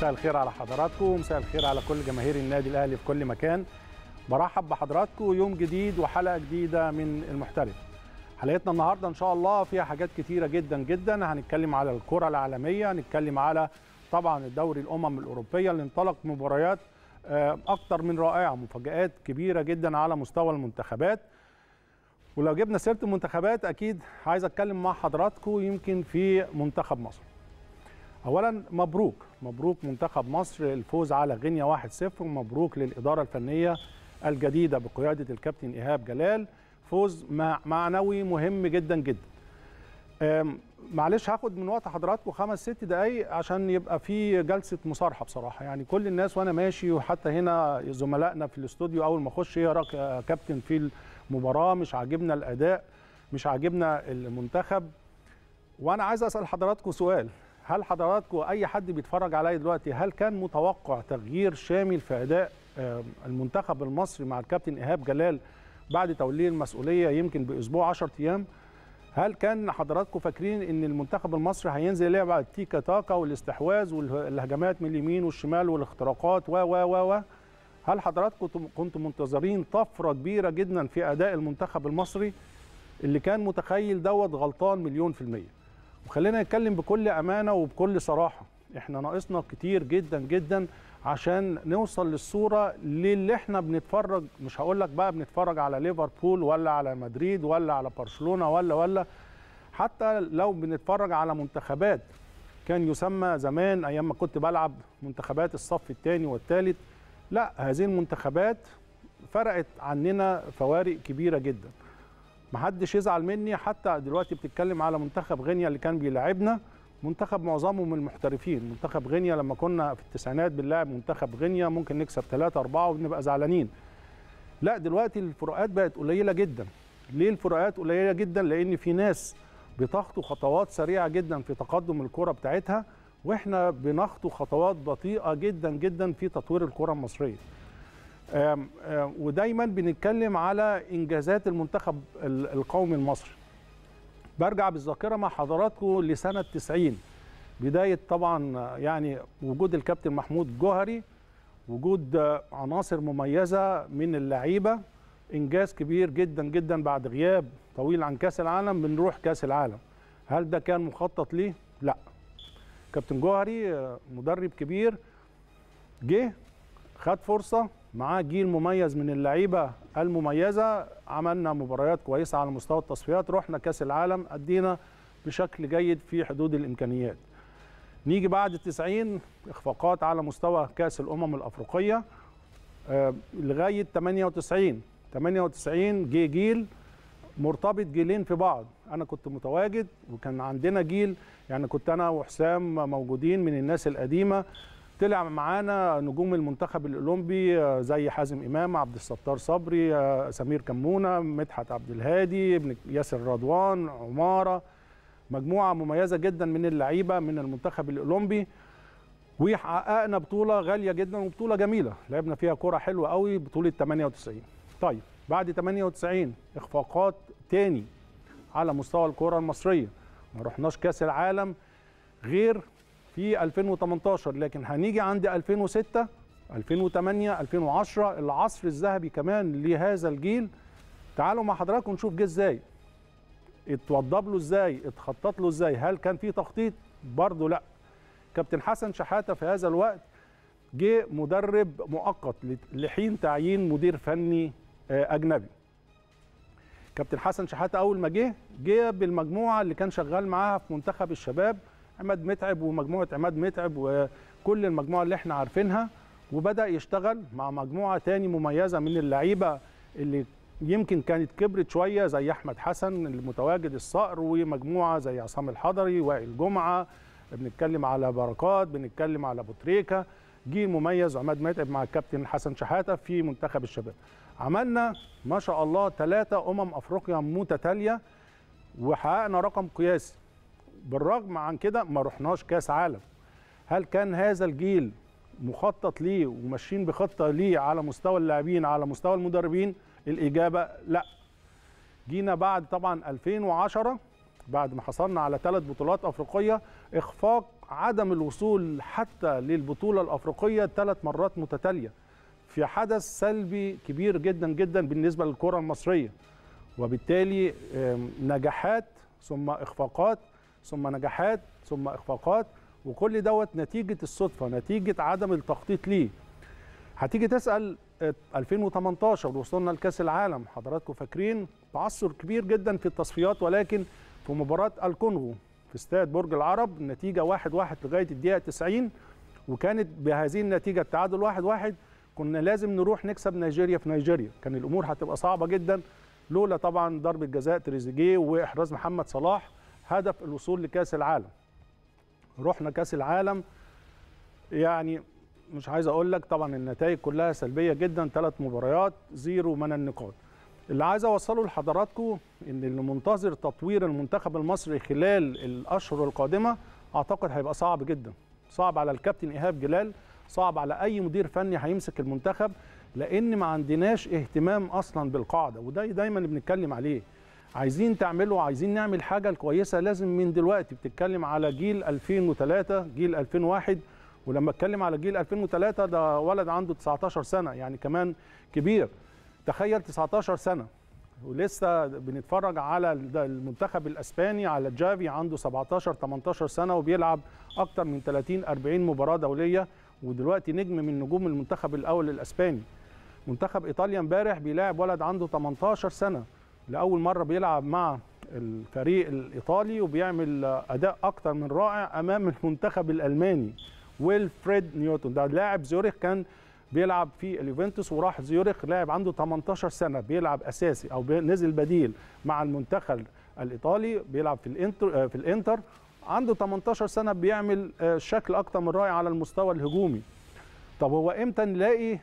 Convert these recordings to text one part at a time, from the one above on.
مساء الخير على حضراتكم ومساء الخير على كل جماهير النادي الاهلي في كل مكان. برحب بحضراتكم يوم جديد وحلقه جديده من المحترف. حلقتنا النهارده ان شاء الله فيها حاجات كتيره جدا جدا. هنتكلم على الكره العالميه، هنتكلم على طبعا الدوري الامم الاوروبيه اللي انطلق مباريات اكتر من رائعه، مفاجآت كبيره جدا على مستوى المنتخبات. ولو جبنا سيره المنتخبات اكيد عايز اتكلم مع حضراتكم يمكن في منتخب مصر. اولا مبروك منتخب مصر الفوز على غينيا 1-0، ومبروك للاداره الفنيه الجديده بقياده الكابتن ايهاب جلال، فوز معنوي مهم جدا جدا. معلش هاخد من وقت حضراتكم 5-6 دقايق عشان يبقى في جلسه مصارحه بصراحه. يعني كل الناس وانا ماشي وحتى هنا زملائنا في الاستوديو اول ما اخش ايه رايك يا كابتن في المباراه، مش عاجبنا الاداء، مش عاجبنا المنتخب. وانا عايز اسال حضراتكم سؤال، هل حضراتكم اي حد بيتفرج عليا دلوقتي هل كان متوقع تغيير شامل في اداء المنتخب المصري مع الكابتن ايهاب جلال بعد توليه المسؤوليه يمكن باسبوع 10 ايام؟ هل كان حضراتكم فاكرين ان المنتخب المصري هينزل يلعب على التيكا تاكا والاستحواذ والهجمات من اليمين والشمال والاختراقات و هل حضراتكم كنتم منتظرين طفره كبيره جدا في اداء المنتخب المصري؟ اللي كان متخيل دوت غلطان مليون في المية. وخلينا نتكلم بكل امانه وبكل صراحه، احنا ناقصنا كتير جدا جدا عشان نوصل للصوره اللي احنا بنتفرج، مش هقول لك بقى بنتفرج على ليفربول ولا على مدريد ولا على برشلونه ولا حتى لو بنتفرج على منتخبات كان يسمى زمان ايام ما كنت بلعب منتخبات الصف الثاني والثالث. لا، هذه المنتخبات فرقت عننا فوارق كبيره جدا. محدش يزعل مني، حتى دلوقتي بتتكلم على منتخب غينيا اللي كان بيلاعبنا، منتخب معظمه من المحترفين. منتخب غينيا لما كنا في التسعينات بنلاعب منتخب غينيا ممكن نكسب 3-4 وبنبقى زعلانين. لا، دلوقتي الفروقات بقت قليله جدا. ليه الفروقات قليله جدا؟ لان في ناس بتخطو خطوات سريعه جدا في تقدم الكره بتاعتها، واحنا بنخطو خطوات بطيئه جدا جدا في تطوير الكره المصريه. ودايما بنتكلم على انجازات المنتخب القومي المصري. برجع بالذاكره مع حضراتكم لسنه 90، بدايه طبعا يعني وجود الكابتن محمود جوهري، وجود عناصر مميزه من اللعيبه، انجاز كبير جدا جدا بعد غياب طويل عن كاس العالم بنروح كاس العالم. هل ده كان مخطط ليه؟ لا. كابتن جوهري مدرب كبير، جه خد فرصه، معاه جيل مميز من اللعيبه المميزه، عملنا مباريات كويسه على مستوى التصفيات، رحنا كاس العالم ادينا بشكل جيد في حدود الامكانيات. نيجي بعد 90 اخفاقات على مستوى كاس الامم الافريقيه لغايه 98 جه جيل مرتبط جيلين في بعض. انا كنت متواجد وكان عندنا جيل، يعني كنت انا وحسام موجودين من الناس القديمه، طلع معانا نجوم المنتخب الاولمبي زي حازم امام، عبد الستار صبري، سمير كمونه، مدحت عبد الهادي، ياسر رضوان، عماره، مجموعه مميزه جدا من اللعيبه من المنتخب الاولمبي. وحققنا بطوله غاليه جدا وبطوله جميله لعبنا فيها كره حلوه قوي، بطوله 98. طيب بعد 98 اخفاقات تاني على مستوى الكره المصريه، ما رحناش كاس العالم غير في 2018، لكن هنيجي عند 2006 2008 2010 العصر الذهبي كمان لهذا الجيل. تعالوا مع حضراتكم نشوف جه ازاي، اتوضب له ازاي، اتخطط له ازاي. هل كان في تخطيط؟ برضه لا. كابتن حسن شحاته في هذا الوقت جه مدرب مؤقت لحين تعيين مدير فني اجنبي. كابتن حسن شحاته اول ما جه بالمجموعه اللي كان شغال معاها في منتخب الشباب، عماد متعب ومجموعه عماد متعب وكل المجموعه اللي احنا عارفينها، وبدا يشتغل مع مجموعه تاني مميزه من اللعيبه اللي يمكن كانت كبرت شويه زي احمد حسن المتواجد الصقر، ومجموعه زي عصام الحضري، وائل جمعه، بنتكلم على بركات، بنتكلم على ابو تريكه. جيل مميز عماد متعب مع الكابتن حسن شحاته في منتخب الشباب. عملنا ما شاء الله 3 افريقيا متتاليه وحققنا رقم قياسي. بالرغم عن كده ما رحناش كاس عالم. هل كان هذا الجيل مخطط ليه وماشيين بخطه ليه على مستوى اللاعبين على مستوى المدربين؟ الاجابه لا. جينا بعد طبعا 2010 بعد ما حصلنا على 3 بطولات افريقيه، اخفاق عدم الوصول حتى للبطولة الأفريقية 3 مرات متتالية، في حدث سلبي كبير جدا جدا بالنسبة للكرة المصرية. وبالتالي نجاحات ثم إخفاقات ثم نجاحات ثم إخفاقات، وكل دوت نتيجة الصدفة، نتيجة عدم التخطيط ليه. هتيجي تسأل 2018 وصلنا لكأس العالم، حضراتكم فاكرين تعثر كبير جدا في التصفيات، ولكن في مباراة الكونغو في استاد برج العرب النتيجة 1-1 لغاية الدقيقة 90، وكانت بهذه النتيجة التعادل 1-1. كنا لازم نروح نكسب نيجيريا في نيجيريا، كان الأمور هتبقى صعبة جدا لولا طبعا ضربة جزاء تريزيجيه وإحراز محمد صلاح هدف الوصول لكأس العالم. رحنا كأس العالم، يعني مش عايز اقول لك طبعا النتائج كلها سلبيه جدا، 3 مباريات 0 من النقاط. اللي عايز اوصله لحضراتكم ان اللي منتظر تطوير المنتخب المصري خلال الاشهر القادمه اعتقد هيبقى صعب جدا، صعب على الكابتن ايهاب جلال، صعب على اي مدير فني هيمسك المنتخب، لان ما عندناش اهتمام اصلا بالقاعده، وده دايما اللي بنتكلم عليه. عايزين تعملوا، عايزين نعمل حاجه كويسه لازم من دلوقتي. بتتكلم على جيل 2003 جيل 2001، ولما اتكلم على جيل 2003 ده ولد عنده 19 سنه، يعني كمان كبير. تخيل 19 سنه ولسه بنتفرج على المنتخب الاسباني، على جافي عنده 17 18 سنه وبيلعب اكتر من 30 40 مباراه دوليه، ودلوقتي نجم من نجوم المنتخب الاول الاسباني. منتخب ايطاليا امبارح بيلاعب ولد عنده 18 سنه، لاول مره بيلعب مع الفريق الايطالي وبيعمل اداء اكتر من رائع امام المنتخب الالماني. ويلفريد نيوتن ده لاعب زيورخ، كان بيلعب في اليوفنتوس وراح زيورخ، لاعب عنده 18 سنه بيلعب اساسي او نزل بديل مع المنتخب الايطالي، بيلعب في الانتر عنده 18 سنه، بيعمل شكل اكتر من رائع على المستوى الهجومي. طب هو امتى نلاقي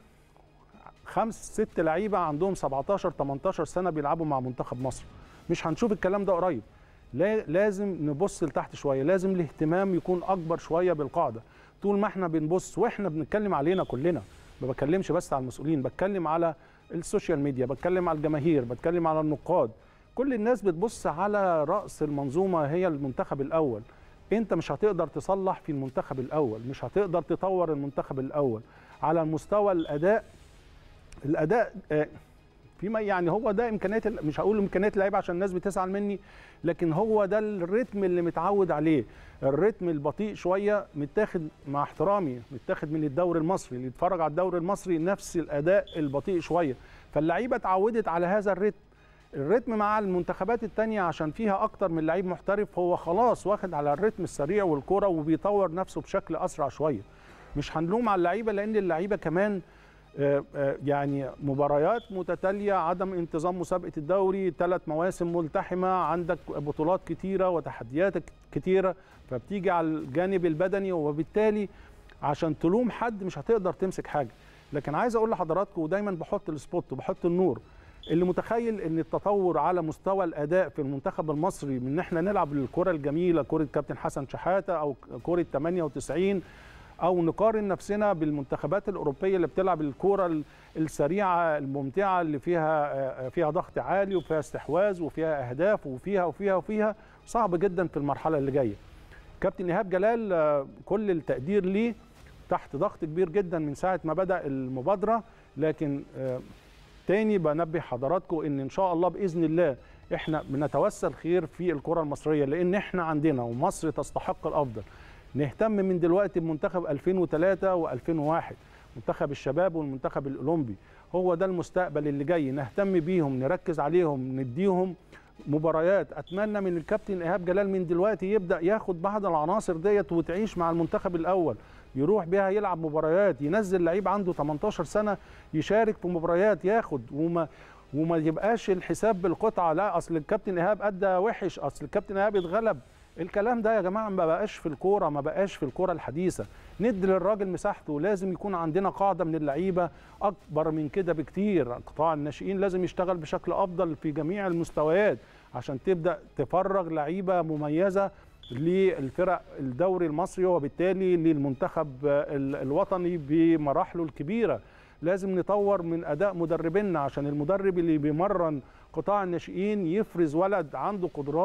5 6 لعيبه عندهم 17 18 سنه بيلعبوا مع منتخب مصر؟ مش هنشوف الكلام ده قريب. لازم نبص لتحت شويه، لازم الاهتمام يكون اكبر شويه بالقاعده. طول ما احنا بنبص واحنا بنتكلم علينا كلنا، ما بتكلمش بس على المسؤولين، بتكلم على السوشيال ميديا، بتكلم على الجماهير، بتكلم على النقاد، كل الناس بتبص على رأس المنظومة هي المنتخب الأول. انت مش هتقدر تصلح في المنتخب الأول، مش هتقدر تطور المنتخب الأول على مستوى الأداء فيما يعني هو ده امكانيات، مش هقول امكانيات اللعيبه عشان الناس بتزعل مني، لكن هو ده الريتم اللي متعود عليه، الريتم البطيء شويه، متاخد مع احترامي متاخد من الدوري المصري. اللي يتفرج على الدوري المصري نفس الاداء البطيء شويه، فاللعيبه اتعودت على هذا الريتم مع المنتخبات الثانيه عشان فيها اكتر من لعيب محترف، هو خلاص واخد على الريتم السريع والكره وبيطور نفسه بشكل اسرع شويه. مش هنلوم على اللعيبه لان اللعيبه كمان يعني مباريات متتالية، عدم انتظام مسابقة الدوري، 3 مواسم ملتحمة، عندك بطولات كتيرة وتحديات كتيرة، فبتيجي على الجانب البدني، وبالتالي عشان تلوم حد مش هتقدر تمسك حاجة. لكن عايز اقول لحضراتكم، ودايما بحط السبوت وبحط النور، اللي متخيل ان التطور على مستوى الاداء في المنتخب المصري من ان احنا نلعب الكرة الجميلة، كرة كابتن حسن شحاتة او كرة 98، أو نقارن نفسنا بالمنتخبات الأوروبية اللي بتلعب الكرة السريعة الممتعة اللي فيها ضغط عالي وفيها استحواذ وفيها أهداف وفيها صعب جدا في المرحلة اللي جاية. كابتن إيهاب جلال كل التقدير ليه، تحت ضغط كبير جدا من ساعة ما بدأ المبادرة، لكن تاني بنبه حضراتكم إن شاء الله بإذن الله إحنا بنتوسل خير في الكرة المصرية، لأن إحنا عندنا ومصر تستحق الأفضل. نهتم من دلوقتي بمنتخب 2003 و2001، منتخب الشباب والمنتخب الأولمبي، هو ده المستقبل اللي جاي، نهتم بيهم، نركز عليهم، نديهم مباريات. أتمنى من الكابتن إيهاب جلال من دلوقتي يبدأ ياخد بعض العناصر ديت وتعيش مع المنتخب الأول، يروح بيها يلعب مباريات، ينزل لعيب عنده 18 سنة يشارك في مباريات، ياخد وما يبقاش الحساب بالقطعة، لا أصل الكابتن إيهاب أدى وحش، أصل الكابتن إيهاب اتغلب. الكلام ده يا جماعه ما بقاش في الكوره، ما بقاش في الكوره الحديثه. ندي للراجل مساحته، لازم يكون عندنا قاعده من اللعيبه اكبر من كده بكتير. قطاع الناشئين لازم يشتغل بشكل افضل في جميع المستويات عشان تبدا تفرغ لعيبه مميزه للفرق الدوري المصري وبالتالي للمنتخب الوطني بمراحله الكبيره. لازم نطور من اداء مدربينا عشان المدرب اللي بيمرن قطاع الناشئين يفرز ولد عنده قدرات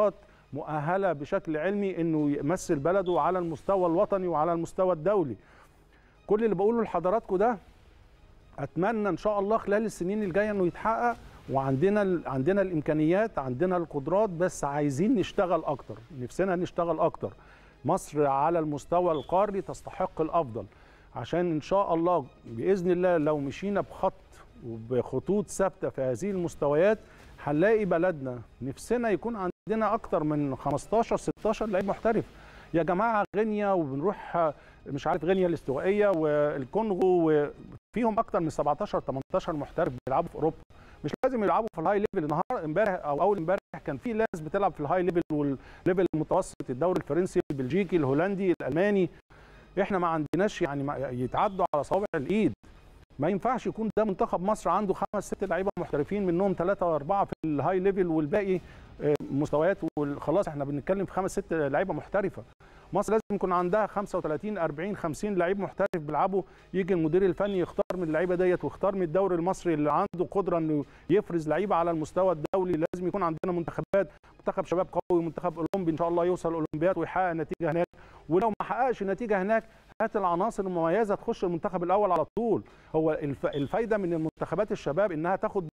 مؤهله بشكل علمي انه يمثل بلده على المستوى الوطني وعلى المستوى الدولي. كل اللي بقوله لحضراتكم ده اتمنى ان شاء الله خلال السنين الجايه انه يتحقق، وعندنا الامكانيات، عندنا القدرات، بس عايزين نشتغل اكتر، نفسنا نشتغل اكتر. مصر على المستوى القاري تستحق الافضل، عشان ان شاء الله باذن الله لو مشينا بخط وبخطوط ثابته في هذه المستويات هنلاقي بلدنا نفسنا يكون عندنا اكتر من 15 16 لعيب محترف. يا جماعه غينيا وبنروح مش عارف غينيا الاستوائيه والكونغو وفيهم اكتر من 17 18 محترف بيلعبوا في اوروبا، مش لازم يلعبوا في الهاي ليفل. النهارده امبارح او اول امبارح كان في ناس بتلعب في الهاي ليفل والليفل المتوسط، الدوري الفرنسي، البلجيكي، الهولندي، الالماني. احنا ما عندناش يعني يتعدوا على صوابع الايد. ما ينفعش يكون ده منتخب مصر عنده 5 6 لعيبه محترفين، منهم 3 و4 في الهاي ليفل والباقي مستويات، وخلاص احنا بنتكلم في 5 6 لعيبه محترفه. مصر لازم يكون عندها 35 40 50 لعيب محترف بيلعبوا، يجي المدير الفني يختار من اللعيبه ديت ويختار من الدوري المصري اللي عنده قدره انه يفرز لعيبه على المستوى الدولي. لازم يكون عندنا منتخبات، منتخب شباب قوي، منتخب اولمبي ان شاء الله يوصل الاولمبياد ويحقق نتيجه هناك، ولو ما حققش نتيجه هناك هات العناصر المميزه تخش المنتخب الاول على طول. هو الفايده من المنتخبات الشباب انها تاخد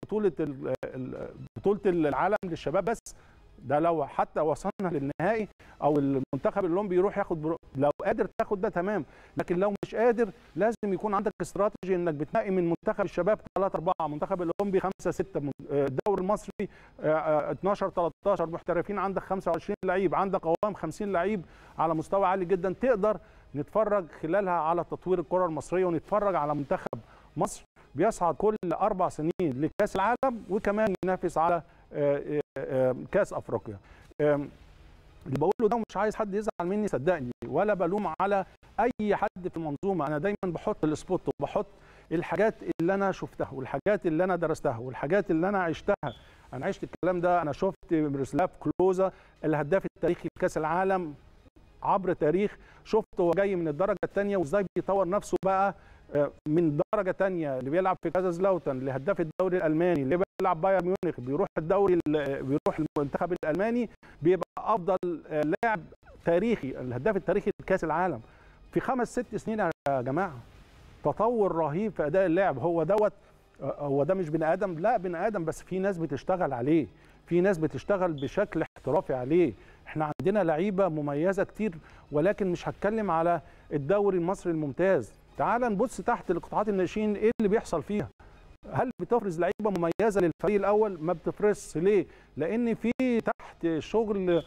بطوله العالم للشباب بس، ده لو حتى وصلنا للنهائي او المنتخب الاولمبي يروح ياخد لو قادر تاخد ده تمام، لكن لو مش قادر لازم يكون عندك استراتيجي انك بتنقي من منتخب الشباب 3 4، منتخب الاولمبي 5 6، الدوري المصري 12 13 محترفين، عندك 25 لعيب، عندك قوام 50 لعيب على مستوى عالي جدا، تقدر نتفرج خلالها على تطوير الكره المصريه، ونتفرج على منتخب مصر بيصعد كل 4 سنين لكاس العالم وكمان ينافس على كاس افريقيا. اللي بقوله ده مش عايز حد يزعل مني صدقني، ولا بلوم على اي حد في المنظومه، انا دايما بحط السبوت وبحط الحاجات اللي انا شفتها والحاجات اللي انا درستها والحاجات اللي انا عشتها. انا عشت الكلام ده، انا شفت ميروسلاف كلوزا الهداف التاريخي لكاس العالم عبر التاريخ، شفته هو جاي من الدرجه الثانيه وازاي بيطور نفسه بقى من درجه ثانيه، اللي بيلعب في كازازلاوتن، لهداف الدوري الالماني، اللي بيلعب بايرن ميونخ، بيروح بيروح المنتخب الالماني بيبقى افضل لاعب تاريخي، الهداف التاريخي لكاس العالم في 5 6 سنين. يا جماعه تطور رهيب في اداء اللاعب. هو ده مش بني ادم، لا بني ادم، بس في ناس بتشتغل عليه، في ناس بتشتغل بشكل احترافي عليه. احنا عندنا لعيبه مميزه كتير، ولكن مش هتكلم على الدوري المصري الممتاز. تعال نبص تحت القطاعات الناشئين ايه اللي بيحصل فيها. هل بتفرز لعيبه مميزه للفريق الاول؟ ما بتفرزش. ليه؟ لان في تحت شغل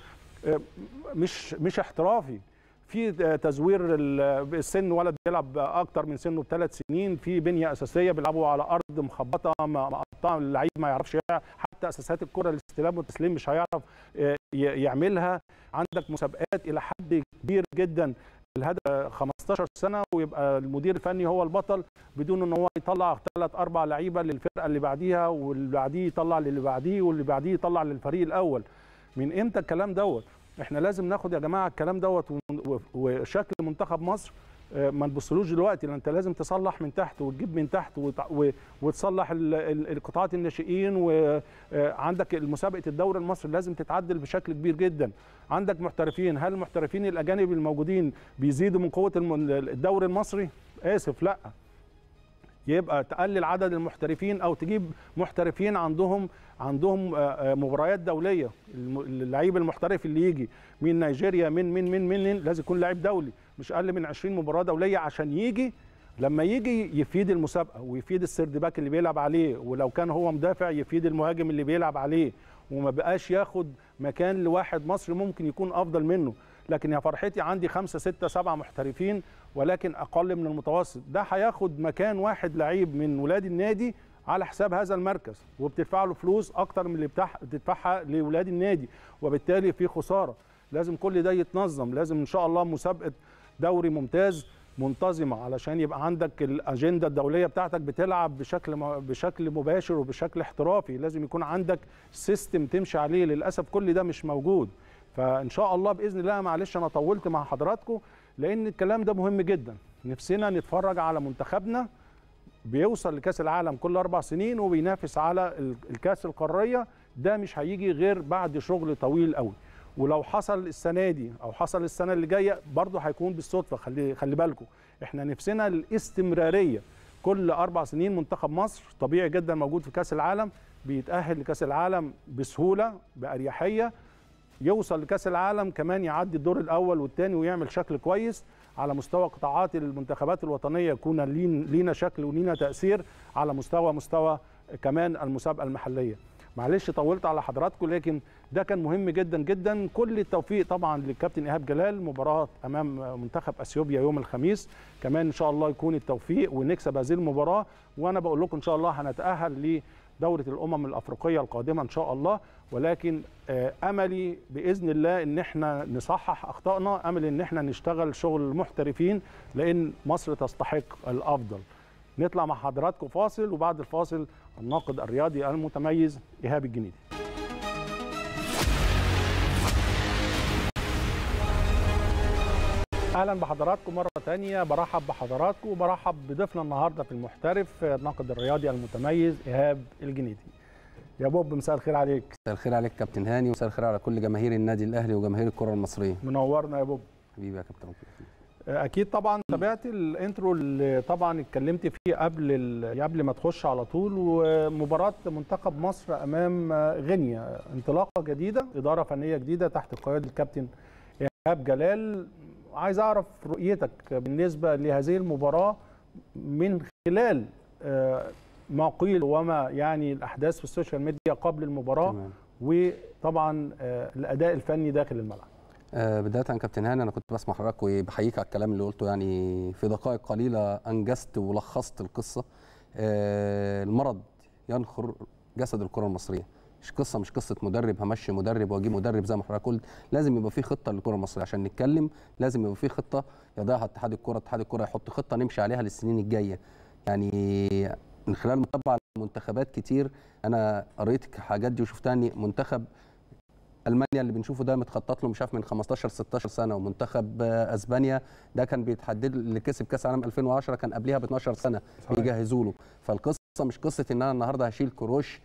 مش احترافي، في تزوير السن، ولد بيلعب اكتر من سنه ب3 سنين، في بنيه اساسيه بيلعبوا على ارض مخبطه مقطعه، اللعيب ما يعرفش حتى اساسات الكره، الاستلام والتسليم مش هيعرف يعملها. عندك مسابقات الى حد كبير جدا، الهدف 15 سنه ويبقى المدير الفني هو البطل، بدون ان هو يطلع 3 4 لعيبه للفرقه اللي بعديها، واللي بعديه يطلع للي بعديه، واللي بعديه يطلع للفريق الاول. من امتى الكلام دوت؟ احنا لازم ناخد يا جماعه الكلام دوت، وشكل منتخب مصر ما نبصلوش دلوقتي، لان انت لازم تصلح من تحت وتجيب من تحت وتصلح القطاعات الناشئين، وعندك مسابقه الدوري المصري لازم تتعدل بشكل كبير جدا. عندك محترفين، هل المحترفين الاجانب الموجودين بيزيدوا من قوه الدوري المصري؟ اسف، لا. يبقى تقلل عدد المحترفين او تجيب محترفين عندهم مباريات دوليه. اللعيب المحترف اللي يجي من نيجيريا من لازم يكون لاعب دولي، مش اقل من 20 مباراه دوليه، عشان يجي لما يجي يفيد المسابقه ويفيد السيرد باك اللي بيلعب عليه، ولو كان هو مدافع يفيد المهاجم اللي بيلعب عليه، وما بقاش ياخد مكان لواحد مصري ممكن يكون افضل منه. لكن يا فرحتي عندي 5 6 7 محترفين ولكن اقل من المتوسط، ده هياخد مكان واحد لعيب من ولاد النادي على حساب هذا المركز، وبتدفع له فلوس اكتر من اللي بتدفعها لولاد النادي، وبالتالي في خساره. لازم كل ده يتنظم، لازم ان شاء الله مسابقه دوري ممتاز منتظمه، علشان يبقى عندك الاجنده الدوليه بتاعتك بتلعب بشكل مباشر وبشكل احترافي، لازم يكون عندك سيستم تمشي عليه. للاسف كل ده مش موجود، فان شاء الله باذن الله. معلش انا طولت مع حضراتكم، لان الكلام ده مهم جدا. نفسنا نتفرج على منتخبنا بيوصل لكاس العالم كل 4 سنين وبينافس على الكاس القاريه، ده مش هيجي غير بعد شغل طويل قوي. ولو حصل السنه دي او حصل السنه اللي جايه برضه هيكون بالصدفه. خلي بالكم احنا نفسنا الاستمراريه، كل 4 سنين منتخب مصر طبيعي جدا موجود في كاس العالم، بيتاهل لكاس العالم بسهوله باريحيه، يوصل لكاس العالم كمان يعدي الدور الاول والثاني ويعمل شكل كويس على مستوى قطاعات المنتخبات الوطنيه، يكون لينا شكل ولينا تاثير على مستوى كمان المسابقه المحليه. معلش طولت على حضراتكم، لكن ده كان مهم جدا جدا. كل التوفيق طبعا للكابتن ايهاب جلال، مباراه امام منتخب اثيوبيا يوم الخميس، كمان ان شاء الله يكون التوفيق ونكسب هذه المباراه. وانا بقول لكم ان شاء الله هنتاهل لدوره الامم الافريقيه القادمه ان شاء الله، ولكن املي باذن الله ان احنا نصحح اخطائنا، امل ان احنا نشتغل شغل المحترفين، لان مصر تستحق الافضل. نطلع مع حضراتكم فاصل، وبعد الفاصل الناقد الرياضي المتميز إيهاب الجنيدي. اهلا بحضراتكم مره ثانيه، برحب بحضراتكم وبرحب بضيفنا النهارده في المحترف الناقد الرياضي المتميز إيهاب الجنيدي. يا بوب مساء الخير عليك. مساء الخير عليك كابتن هاني، ومساء الخير على كل جماهير النادي الاهلي وجماهير الكره المصريه. منورنا يا بوب. حبيبي يا كابتن. اكيد طبعا تابعت الانترو اللي طبعا اتكلمت فيه قبل ما تخش على طول، ومباراه منتخب مصر امام غينيا، انطلاقه جديده، اداره فنيه جديده تحت قياده الكابتن إيهاب جلال. عايز اعرف رؤيتك بالنسبه لهذه المباراه من خلال ما قيل وما يعني الاحداث في السوشيال ميديا قبل المباراه. تمام. وطبعا الاداء الفني داخل الملعب. بداية كابتن هاني، أنا كنت بسمع حضرتك وبحييك على الكلام اللي قلته، يعني في دقائق قليلة أنجزت ولخصت القصة. المرض ينخر جسد الكرة المصرية، مش قصة مدرب همشي مدرب واجيب مدرب، زي ما حضرتك قلت لازم يبقى في خطة للكرة المصرية. عشان نتكلم لازم يبقى في خطة يضعها اتحاد الكرة يحط خطة نمشي عليها للسنين الجاية. يعني من خلال متابعة منتخبات كتير أنا قريت حاجات دي وشفتها، إن منتخب المانيا اللي بنشوفه ده متخطط له مش عارف من 15 16 سنه، ومنتخب اسبانيا ده كان بيتحدد اللي كسب كاس العالم 2010 كان قبلها ب 12 سنه بيجهزوا له. فالقصه مش قصه ان انا النهارده هشيل كروش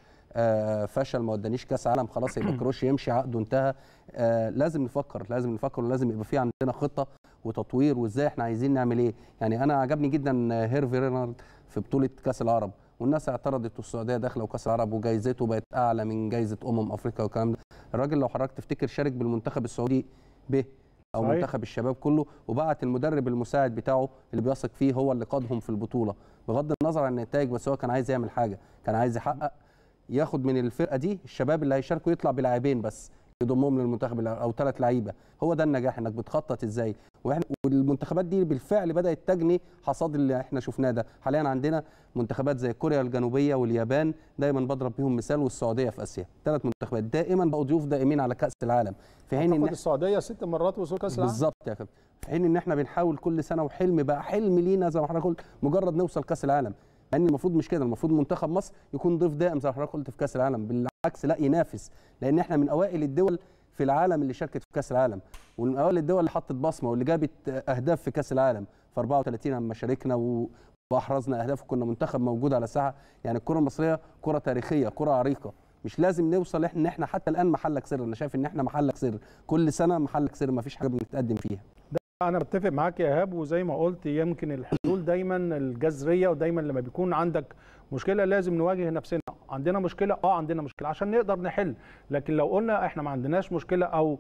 فشل ما ودانيش كاس عالم خلاص يبقى كروش يمشي عقده انتهى. لازم نفكر ولازم يبقى في عندنا خطه وتطوير وازاي احنا عايزين نعمل ايه. يعني انا عجبني جدا هيرفي رينارد في بطوله كاس العرب، والناس اعترضت والسعوديه داخله وكاس العرب وجايزته بقت اعلى من جايزه افريقيا والكلام ده. الراجل لو حضرتك تفتكر شارك بالمنتخب السعودي ب او صحيح. منتخب الشباب كله، وبعت المدرب المساعد بتاعه اللي بيثق فيه هو اللي قادهم في البطوله، بغض النظر عن النتائج، بس هو كان عايز يعمل حاجه، كان عايز يحقق ياخد من الفرقه دي الشباب اللي هيشاركوا يطلع بلاعبين بس يضمهم للمنتخب او 3 لعيبه. هو ده النجاح، انك بتخطط ازاي. والمنتخبات دي بالفعل بدات تجني حصاد اللي احنا شفناه ده. حاليا عندنا منتخبات زي كوريا الجنوبيه واليابان دايما بضرب بيهم مثال، والسعوديه في اسيا، 3 منتخبات دائما بقوا ضيوف دائمين على كاس العالم، في حين ان السعوديه 6 مرات وصول كاس العالم بالظبط يا كابتن، في حين ان احنا بنحاول كل سنه، وحلم بقى حلم لينا زي ما حضرتك قلت مجرد نوصل كاس العالم، لان المفروض مش كده، المفروض منتخب مصر يكون ضيف دائم زي ما حضرتك قلت في كاس العالم، بالعكس لا ينافس، لان احنا من اوائل الدول في العالم اللي شاركت في كاس العالم، ومن اوائل الدول اللي حطت بصمه واللي جابت اهداف في كاس العالم في 34 لما شاركنا واحرزنا اهداف وكنا منتخب موجود على الساحه. يعني الكره المصريه كره تاريخيه، كره عريقه، مش لازم نوصل ان احنا حتى الان محلك سر. انا شايف ان احنا محلك سر، كل سنه محلك سر، ما فيش حاجه بنتقدم فيها. انا بتفق معاك يا ايهاب، وزي ما قلت يمكن الحلول دايما الجذريه، ودايما لما بيكون عندك مشكله لازم نواجه نفسنا. عندنا مشكله، عندنا مشكله عشان نقدر نحل، لكن لو قلنا احنا ما عندناش مشكله، او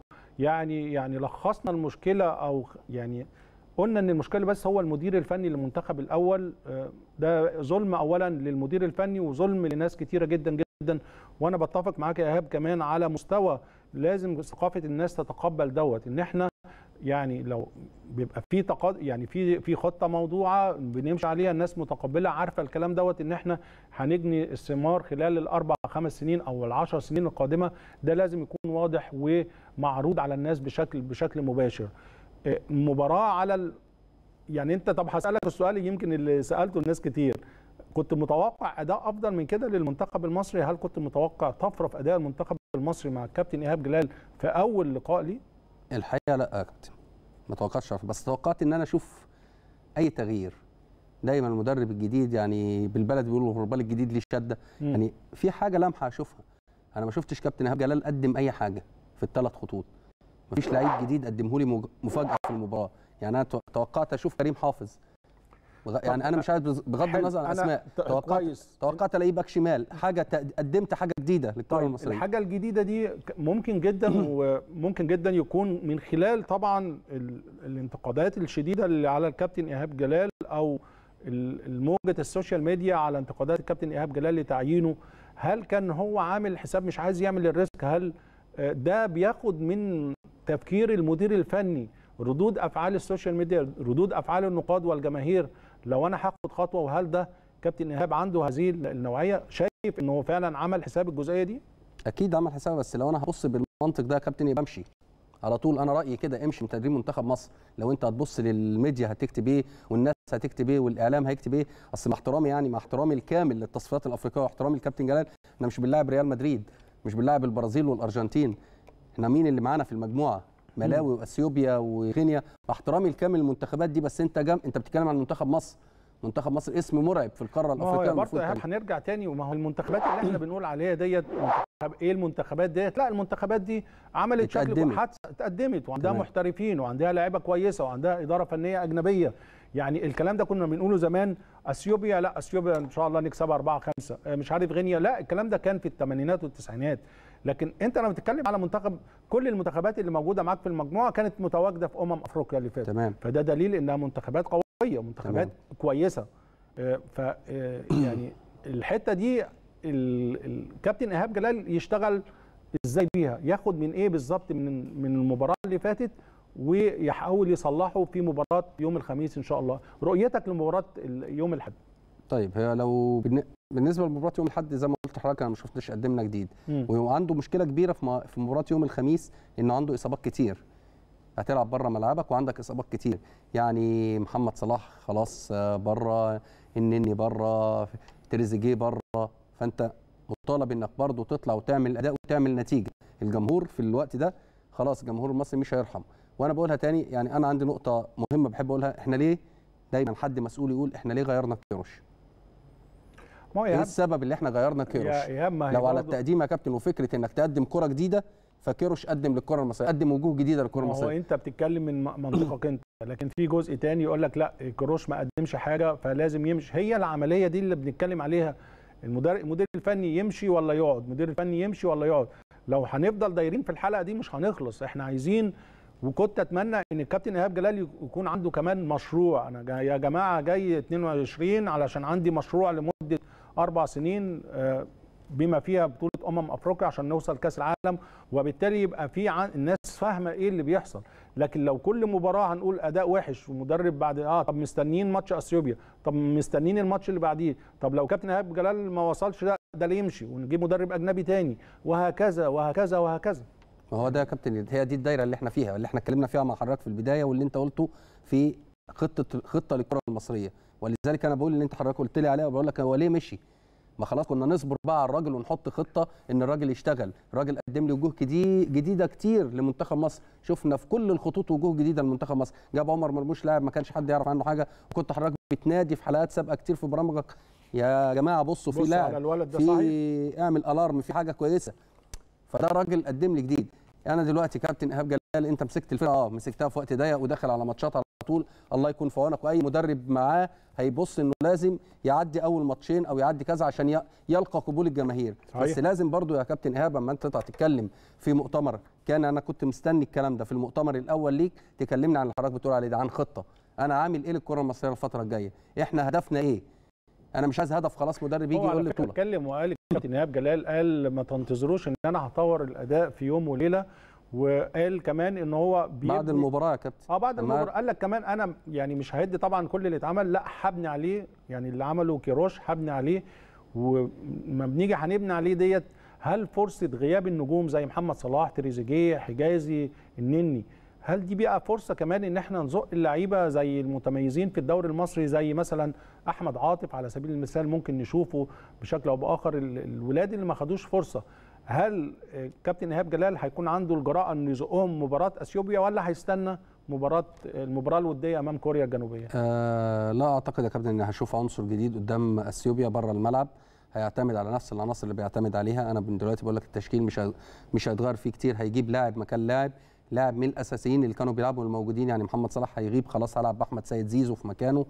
يعني لخصنا المشكله، او يعني قلنا ان المشكله بس هو المدير الفني للمنتخب الاول، ده ظلم اولا للمدير الفني وظلم لناس كتيره جدا جدا. وانا بتفق معاك يا ايهاب كمان على مستوى لازم ثقافه الناس تتقبل دوت، ان احنا يعني لو بيبقى في خطه موضوعه بنمشي عليها، الناس متقبله عارفه الكلام دوت، ان احنا هنجني الثمار خلال ال4-5 سنين او ال10 سنين القادمه، ده لازم يكون واضح ومعروض على الناس بشكل مباشر. المباراه على يعني انت، طب هسالك السؤال يمكن اللي سالته الناس كتير، كنت متوقع اداء افضل من كده للمنتخب المصري؟ هل كنت متوقع طفره في اداء المنتخب المصري مع الكابتن ايهاب جلال في اول لقاء ليه؟ الحقيقه لا يا كابتن، ما توقعتش، بس توقعت ان انا اشوف اي تغيير. دايما المدرب الجديد يعني بالبلد بيقولوا الغربال الجديد ليه شده، يعني في حاجه لمحه اشوفها. انا ما شفتش كابتن ايهاب جلال قدم اي حاجه في ال3 خطوط، مفيش لعيب جديد قدمه لي مفاجاه في المباراه. يعني انا توقعت اشوف كريم حافظ، يعني انا مش عايز بغض النظر عن الاسماء، توقعت الاقي باك شمال، حاجه قدمت حاجه جديده للكره المصريه. الحاجه الجديده دي ممكن جدا وممكن جدا يكون من خلال طبعا الانتقادات الشديده اللي على الكابتن ايهاب جلال، او الموجه السوشيال ميديا على انتقادات الكابتن ايهاب جلال لتعيينه. هل كان هو عامل حساب مش عايز يعمل الريسك؟ هل ده بياخد من تفكير المدير الفني ردود افعال السوشيال ميديا، ردود افعال النقاد والجماهير لو انا هاخد خطوه؟ وهل ده كابتن ايهاب عنده هذه النوعيه؟ شايف ان هو فعلا عمل حساب الجزئيه دي؟ اكيد عمل حساب، بس لو انا هبص بالمنطق ده يا كابتن يبقى امشي على طول. انا رايي كده، امشي من تدريب منتخب مصر. لو انت هتبص للميديا هتكتب ايه والناس هتكتب ايه والاعلام هيكتب ايه، اصل مع احترامي، يعني مع احترامي الكامل للتصفيات الافريقيه واحترامي الكابتن جلال، احنا مش بنلاعب ريال مدريد، مش بنلاعب البرازيل والارجنتين. احنا مين اللي معانا في المجموعه؟ ملاوي واثيوبيا وغينيا. مع احترامي الكامل للمنتخبات دي، بس انت بتتكلم عن منتخب مصر. منتخب مصر اسم مرعب في القاره الافريقيه. برضه هنرجع تاني، وما هو المنتخبات اللي احنا بنقول عليها ديت ايه المنتخبات ديت؟ لا، المنتخبات دي عملت شكل اتقدمت وعندها محترفين وعندها لاعيبه كويسه وعندها اداره فنيه اجنبيه. يعني الكلام ده كنا بنقوله زمان. اثيوبيا، لا اثيوبيا ان شاء الله نكسبها 4-5. مش عارف غينيا، لا الكلام ده كان في الثمانينات والتسعينات. لكن انت لما بتتكلم على منتخب، كل المنتخبات اللي موجوده معاك في المجموعه كانت متواجده في افريقيا اللي فاتت. تمام. فده دليل انها منتخبات قويه، منتخبات كويسه. يعني الحته دي الكابتن ايهاب جلال يشتغل ازاي بيها، ياخد من ايه بالظبط من المباراه اللي فاتت ويحاول يصلحه في مباراه يوم الخميس ان شاء الله. رؤيتك لمباراه يوم الاحد؟ طيب، هي لو بالنسبه لمباراه يوم الاحد زي ما قلت لحضرتك، انا ما شفتش قدمنا جديد، وعنده مشكله كبيره في مباراه يوم الخميس، انه عنده اصابات كتير. هتلعب بره ملعبك وعندك اصابات كتير، يعني محمد صلاح خلاص بره، النني بره، تريزيجيه بره، فانت مطالب انك برضه تطلع وتعمل اداء وتعمل نتيجه. الجمهور في الوقت ده خلاص، الجمهور المصري مش هيرحم. وانا بقولها تاني، يعني انا عندي نقطه مهمه بحب اقولها، احنا ليه دايما حد مسؤول يقول احنا ليه غيرنا كيروش؟ ايه السبب اللي احنا غيرنا كيروش؟ لو على التقديم يا كابتن وفكره انك تقدم كره جديده، فكيروش قدم للكره المصريه، قدم وجوه جديده للكره المصريه. هو انت بتتكلم من منطقك انت، لكن في جزء تاني يقول لك لا كيروش ما قدمش حاجه فلازم يمشي. هي العمليه دي اللي بنتكلم عليها، المدير الفني يمشي ولا يقعد، المدير الفني يمشي ولا يقعد. لو هنفضل دايرين في الحلقه دي مش هنخلص. احنا عايزين، وكنت اتمنى ان الكابتن ايهاب جلال يكون عنده كمان مشروع. انا يا جماعه جاي 22 علشان عندي مشروع لمده 4 سنين بما فيها بطوله افريقيا عشان نوصل كاس العالم، وبالتالي يبقى في الناس فاهمه ايه اللي بيحصل. لكن لو كل مباراه هنقول اداء وحش ومدرب بعد طب مستنيين ماتش اثيوبيا، طب مستنيين الماتش اللي بعديه، طب لو كابتن ايهاب جلال ما وصلش ده اللي يمشي ونجيب مدرب اجنبي تاني، وهكذا وهكذا وهكذا. ما هو ده يا كابتن، هي دي الدايره اللي احنا فيها، اللي احنا اتكلمنا فيها مع حضرتك في البدايه، واللي انت قلته في خطه للكره المصريه. ولذلك انا بقول اللي انت حضرتك قلت لي عليها، وبقول لك هو ليه مشي؟ ما خلاص كنا نصبر بقى على الراجل ونحط خطه ان الراجل يشتغل. الراجل قدم لي وجوه جديده كتير لمنتخب مصر، شفنا في كل الخطوط وجوه جديده لمنتخب مصر. جاب عمر مرموش، لاعب ما كانش حد يعرف عنه حاجه، وكنت حضرتك بتنادي في حلقات سابقه كتير في برامجك يا جماعه بصوا في لاعب، في اعمل الارم، في حاجه كويسه. فده الراجل قدم لي جديد. انا دلوقتي كابتن ايهاب جلال، انت مسكت الفرقه، مسكتها في وقت ضيق ودخل على ماتشات على طول، الله يكون في عونك. واي مدرب معاه هيبص انه لازم يعدي اول ماتشين او يعدي كذا عشان يلقى قبول الجماهير. صحيح. بس لازم برضو يا كابتن ايهاب اما انت تطلع تتكلم في مؤتمر، انا كنت مستني الكلام ده في المؤتمر الاول ليك، تكلمنا عن اللي حضرتك بتقول عليه ده، عن خطه انا عامل ايه للكره المصريه الفتره الجايه، احنا هدفنا ايه. انا مش عايز هدف خلاص مدرب يجي يقول لي بطوله. اتكلم وقال الكابتن ايهاب جلال، قال ما تنتظروش ان انا هطور الاداء في يوم وليله، وقال كمان ان هو بعد المباراه يا كابتن. بعد المباراه قال لك كمان انا يعني مش هدي طبعا كل اللي اتعمل، لا هبني عليه، يعني اللي عمله كيروش هبني عليه، وما بنيجي هنبني عليه ديت. هل فرصه غياب النجوم زي محمد صلاح، تريزيجيه، حجازي، النني، هل دي بقى فرصه كمان ان احنا نزق اللعيبه زي المتميزين في الدوري المصري، زي مثلا احمد عاطف على سبيل المثال، ممكن نشوفه بشكل او باخر، الولاد اللي ما خدوش فرصه. هل كابتن ايهاب جلال هيكون عنده الجراءه انه يزقهم مباراه اثيوبيا، ولا هيستنى المباراه الوديه امام كوريا الجنوبيه؟ لا اعتقد يا كابتن ان هشوف عنصر جديد قدام اثيوبيا بره الملعب، هيعتمد على نفس العناصر اللي بيعتمد عليها. انا من دلوقتي بقول لك التشكيل مش هيتغير فيه كتير، هيجيب لاعب مكان لاعب. لاعب من الاساسيين اللي كانوا بيلعبوا الموجودين، يعني محمد صلاح هيغيب خلاص، هيلعب باحمد سيد زيزو في مكانه،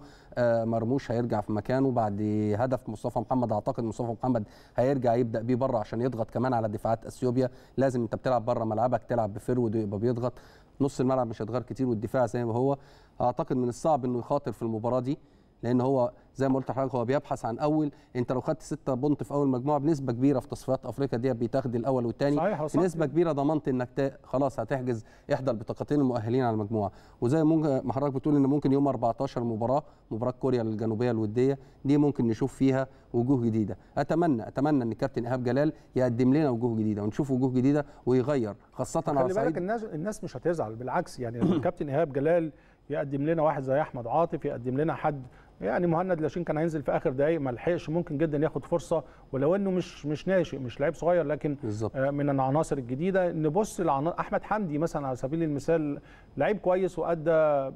مرموش هيرجع في مكانه بعد هدف مصطفى محمد. اعتقد مصطفى محمد هيرجع يبدا بيه بره عشان يضغط كمان على دفاعات اثيوبيا. لازم انت بتلعب بره ملعبك تلعب بفرود يبقى بيضغط، نص الملعب مش هيتغير كتير والدفاع زي ما هو. اعتقد من الصعب انه يخاطر في المباراه دي، لان هو زي ما قلت لحضرتك هو بيبحث عن اول. انت لو خدت 6 بونت في اول مجموعه بنسبه كبيره في تصفيات افريقيا دي بتاخد الاول والثاني بنسبه كبيره، ضمنت انك خلاص هتحجز احدى البطاقتين المؤهلين على المجموعه. وزي ما حضرتك بتقول ان ممكن يوم 14 مباراه كوريا الجنوبيه الوديه دي ممكن نشوف فيها وجوه جديده. اتمنى ان الكابتن ايهاب جلال يقدم لنا وجوه جديده ونشوف وجوه جديده ويغير، خاصه على خلي بالك الناس مش هتزعل، بالعكس يعني الكابتن ايهاب جلال يقدم لنا واحد زي احمد عاطف، يقدم لنا حد يعني مهند لاشين كان هينزل في اخر دقائق ما لحقش، ممكن جدا ياخد فرصه، ولو انه مش ناشئ مش لعيب صغير، لكن بالزبط. من العناصر الجديده. نبص احمد حمدي مثلا على سبيل المثال، لعيب كويس وادى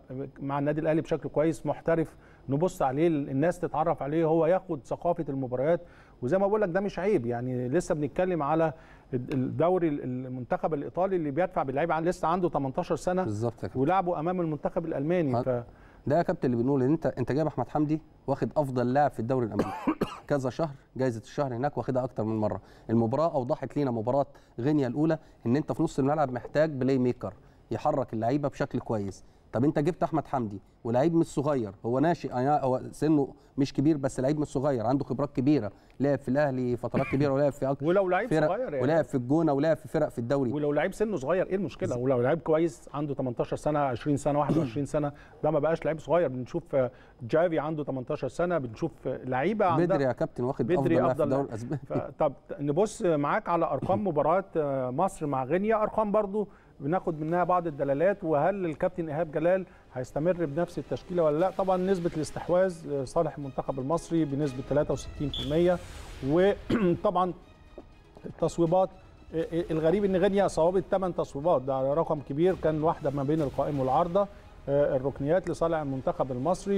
مع النادي الاهلي بشكل كويس، محترف، نبص عليه الناس تتعرف عليه، هو ياخد ثقافه المباريات. وزي ما بقول لك ده مش عيب، يعني لسه بنتكلم على الدوري المنتخب الايطالي اللي بيدفع باللعيبه لسه عنده 18 سنه بالظبط، ولعبوا امام المنتخب الالماني. ده يا كابتن اللي بنقول ان انت جايب احمد حمدي واخد افضل لاعب في الدوري الامريكي كذا شهر، جائزه الشهر هناك واخدها اكتر من مره. المباراه اوضحت لينا مباراه غينيا الاولى ان انت في نص الملعب محتاج بلاي ميكر يحرك اللعيبه بشكل كويس. طب انت جبت احمد حمدي ولاعيب مش صغير، هو ناشئ، هو سنه مش كبير بس لعيب مش صغير، عنده خبرات كبيره، لعب في الاهلي فترات كبيره ولعب في اكتر ولو لعيب صغير يعني ولعب في الجونه ولعب في فرق في الدوري. ولو لعيب سنه صغير ايه المشكله؟ ولو لعيب كويس عنده 18 سنه 20 سنه 21 سنه ده ما بقاش لعيب صغير. بنشوف جافي عنده 18 سنه، بنشوف لعيبه عندها بدري يا كابتن واخد افضل لاعب في الدوري الاسباني. طب نبص معاك على ارقام مباراه مصر مع غينيا، ارقام برضو بناخد منها بعض الدلالات، وهل الكابتن ايهاب جلال هيستمر بنفس التشكيله ولا لا؟ طبعا نسبه الاستحواذ لصالح المنتخب المصري بنسبه 63%، وطبعا التصويبات الغريب ان غينيا صوابت 8 تصويبات، ده رقم كبير، كان واحده ما بين القائم والعارضه. الركنيات لصالح المنتخب المصري،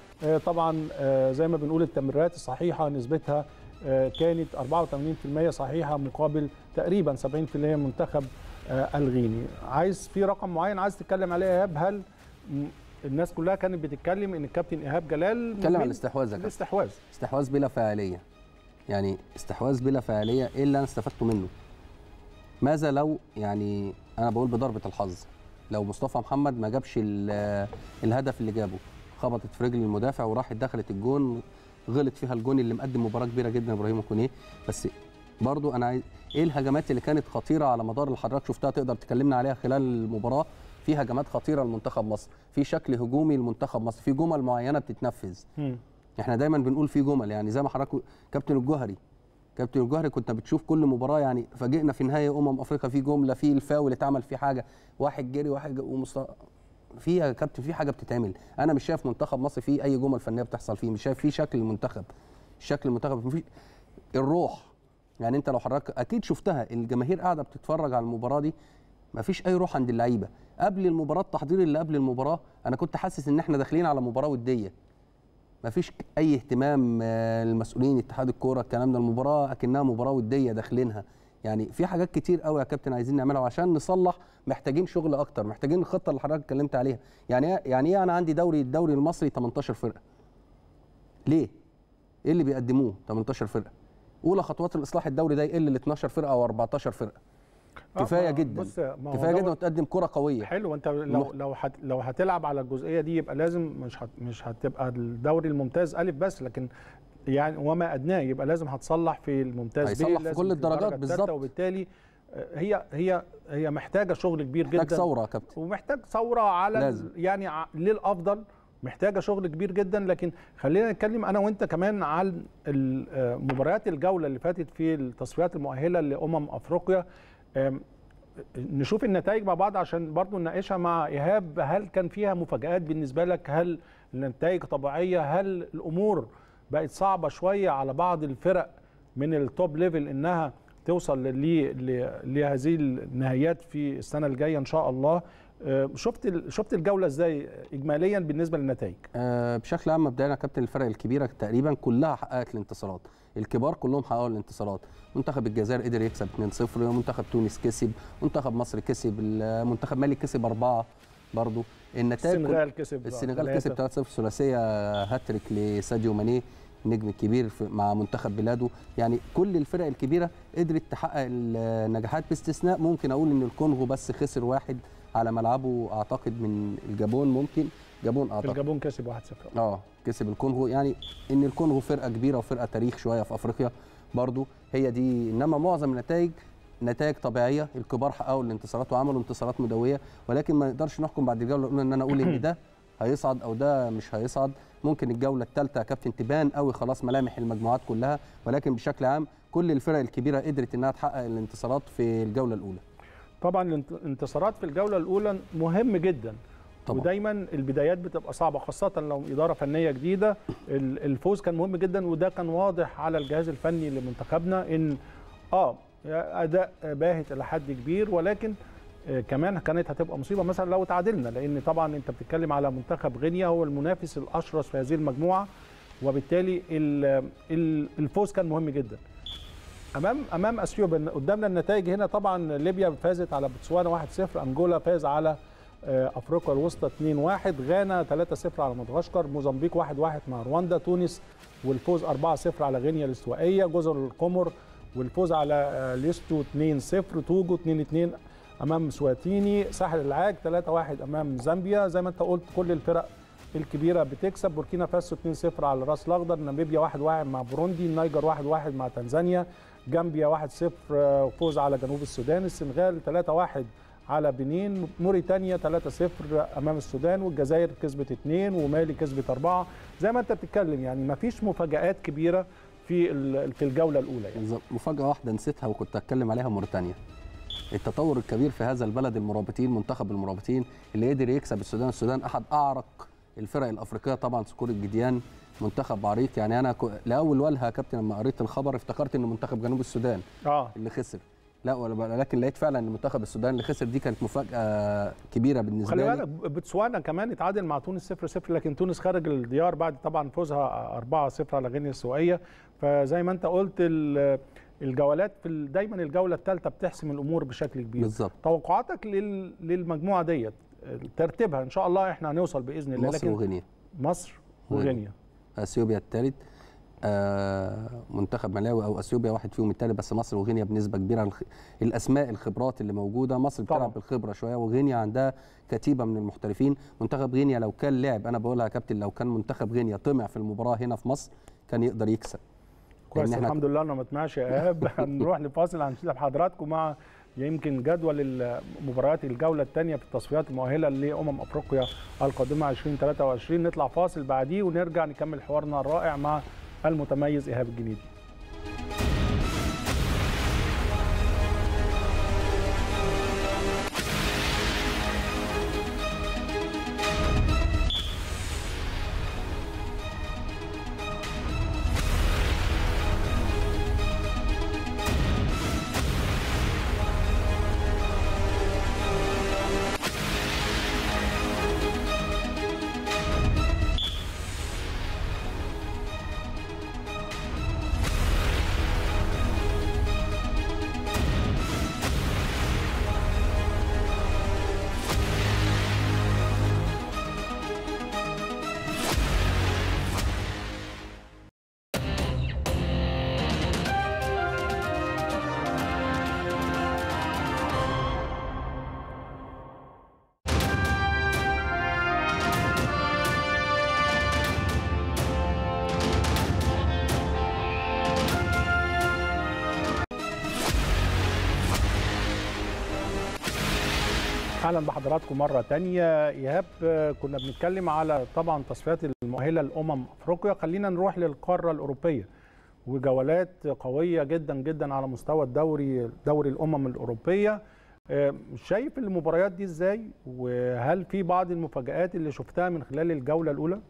وطبعا زي ما بنقول التمريرات الصحيحه نسبتها كانت 84% صحيحه مقابل تقريبا 70% منتخب الغيني. عايز في رقم معين عايز تتكلم عليه يا ايهاب؟ هل الناس كلها كانت بتتكلم ان الكابتن ايهاب جلال بيتكلم عن الاستحواذ، استحواذ بلا فاعليه، يعني استحواذ بلا فاعليه. ايه اللي انا استفدته منه؟ ماذا لو يعني انا بقول بضربه الحظ لو مصطفى محمد ما جابش الهدف اللي جابه، خبطت في رجل المدافع وراحت دخلت الجون، غلط فيها الجون اللي مقدم مباراه كبيره جدا ابراهيم كونيه. بس برضو انا عايز ايه الهجمات اللي كانت خطيره على مدار اللي حضرتك شفتها تقدر تكلمنا عليها خلال المباراه؟ في هجمات خطيره لمنتخب مصر، في شكل هجومي لمنتخب مصر، في جمل معينه بتتنفذ. احنا دايما بنقول في جمل، يعني زي ما حضرتك كابتن الجوهري كنت بتشوف كل مباراه، يعني فاجئنا في نهايه افريقيا في جمله، في الفاول اتعمل في حاجه، واحد جري واحد في يا كابتن في حاجه بتتعمل. انا مش شايف منتخب مصر فيه اي جمل فنيه بتحصل فيه، مش شايف فيه شكل المنتخب في الروح. يعني انت لو حضرتك اكيد شفتها، الجماهير قاعده بتتفرج على المباراه دي، مفيش اي روح عند اللعيبه. قبل المباراه التحضير اللي قبل المباراه انا كنت حاسس ان احنا داخلين على مباراه وديه، مفيش اي اهتمام المسؤولين اتحاد الكوره الكلام ده، المباراه اكنها مباراه وديه داخلينها. يعني في حاجات كتير قوي يا كابتن عايزين نعملها، وعشان نصلح محتاجين شغل اكتر، محتاجين الخطه اللي حضرتك اتكلمت عليها. يعني ايه انا عندي الدوري المصري 18 فرقه؟ ليه؟ ايه اللي بيقدموه 18 فرقه؟ اولى خطوات الاصلاح الدوري ده يقل ل 12 فرقه او 14 فرقه. كفايه جدا، كفايه جدا وتقدم كره قويه. حلو. انت لو هتلعب على الجزئيه دي يبقى لازم مش هتبقى الدوري الممتاز الف بس، لكن يعني وما ادناه يبقى لازم هتصلح في الممتاز ب، في كل الدرجات بالظبط. وبالتالي هي محتاجه شغل كبير جدا، محتاج ثوره يا كابتن، ومحتاج ثوره على يعني للافضل، محتاجه شغل كبير جدا. لكن خلينا نتكلم انا وانت كمان عن مباريات الجوله اللي فاتت في التصفيات المؤهله افريقيا، نشوف النتائج مع بعض عشان برضو نناقشها مع ايهاب. هل كان فيها مفاجآت بالنسبه لك؟ هل النتائج طبيعيه؟ هل الامور بقت صعبه شويه على بعض الفرق من التوب ليفل انها توصل لهذه النهايات في السنه الجايه ان شاء الله؟ شفت الجوله ازاي اجماليا بالنسبه للنتائج؟ بشكل عام مبدئيا يا كابتن الفرق الكبيره تقريبا كلها حققت الانتصارات، الكبار كلهم حققوا الانتصارات. منتخب الجزائر قدر يكسب 2-0، منتخب تونس كسب، منتخب مصر كسب، منتخب مالي كسب 4 برضه. النتائج السنغال كسب 3-0 ثلاثيه هاتريك لساديو ماني النجم الكبير مع منتخب بلاده. يعني كل الفرق الكبيره قدرت تحقق النجاحات باستثناء ممكن اقول ان الكونغو بس خسر 1 على ملعبه اعتقد من الجابون. ممكن جابون اعتقد الجابون كسب 1-0 كسب الكونغو. يعني ان الكونغو فرقه كبيره وفرقه تاريخ شويه في افريقيا برضو هي دي. انما معظم النتائج نتائج طبيعيه، الكبار حققوا الانتصارات وعملوا انتصارات مدويه، ولكن ما نقدرش نحكم بعد الجوله الاولى ان انا اقول ان ده هيصعد او ده مش هيصعد. ممكن الجوله الثالثه يا كابتن تبان قوي خلاص ملامح المجموعات كلها، ولكن بشكل عام كل الفرق الكبيره قدرت انها تحقق الانتصارات في الجوله الاولى. طبعا الانتصارات في الجوله الاولى مهم جدا طبعا. ودايما البدايات بتبقى صعبه خاصه لو اداره فنيه جديده. الفوز كان مهم جدا، وده كان واضح على الجهاز الفني لمنتخبنا ان اداء باهت الى حد كبير، ولكن كمان كانت هتبقى مصيبه مثلا لو تعادلنا، لان طبعا انت بتتكلم على منتخب غينيا هو المنافس الاشرس في هذه المجموعه، وبالتالي الفوز كان مهم جدا. امام اثيوبيا قدامنا النتائج هنا طبعا ليبيا فازت على بوتسوانا 1-0، انجولا فاز على افريقيا الوسطى 2-1، غانا 3-0 على مدغشقر، موزمبيق 1-1 مع رواندا، تونس والفوز 4-0 على غينيا الاستوائيه، جزر القمر والفوز على ليستو 2-0، توجو 2-2 امام سواتيني، ساحل العاج 3-1 امام زامبيا. زي ما انت قلت كل الفرق الكبيره بتكسب. بوركينا فاسو 2-0 على الراس الاخضر، ناميبيا 1-1 مع بوروندي، النيجر 1-1 مع تنزانيا، جامبيا 1-0 فوز على جنوب السودان، السنغال 3-1 على بنين، موريتانيا 3-0 امام السودان، والجزائر كسبت 2 ومالي كسبت 4. زي ما انت بتتكلم يعني ما فيش مفاجآت كبيره في الجوله الاولى يعني. مفاجاه واحده نسيتها وكنت هتكلم عليها، موريتانيا. التطور الكبير في هذا البلد، المرابطين، منتخب المرابطين اللي قدر يكسب السودان. السودان احد اعرق الفرق الافريقيه طبعا، سكور الجديان منتخب عريق. يعني انا لاول وهله يا كابتن لما قريت الخبر افتكرت ان منتخب جنوب السودان اللي خسر، لا ولكن لقيت فعلا ان منتخب السودان اللي خسر. دي كانت مفاجاه كبيره بالنسبه لي. خلي بالك بوتسوانا كمان اتعادل مع تونس 0-0، لكن تونس خارج الديار بعد طبعا فوزها 4-0 على غينيا الاستوائيه. فزي ما انت قلت الجولات دايما الجوله الثالثه بتحسم الامور بشكل كبير. بالظبط. توقعاتك للمجموعه ديت ترتيبها ان شاء الله احنا هنوصل باذن الله. مصر وغينيا. مصر وغينيا. اثيوبيا الثالث، منتخب ملاوي او اثيوبيا واحد فيهم الثالث، بس مصر وغينيا بنسبه كبيره. الاسماء الخبرات اللي موجوده، مصر بتلعب بالخبره شويه وغينيا عندها كتيبه من المحترفين. منتخب غينيا لو كان لعب، انا بقولها يا كابتن، لو كان منتخب غينيا طمع في المباراه هنا في مصر كان يقدر يكسب. كويس الحمد لله انه ما طمعش يا ايهاب. هنروح لفاصل هنشوف حضراتكم مع يمكن جدول المباريات الجوله الثانيه في التصفيات المؤهله افريقيا القادمه 2023. نطلع فاصل بعديه ونرجع نكمل حوارنا الرائع مع المتميز ايهاب الجنيدي. اهلا بحضراتكم مره ثانيه. ايهاب كنا بنتكلم على طبعا تصفيات المؤهله افريقيا، خلينا نروح للقاره الاوروبيه وجولات قويه جدا جدا على مستوى دوري الامم الاوروبيه. شايف المباريات دي ازاي، وهل في بعض المفاجآت اللي شفتها من خلال الجوله الاولى؟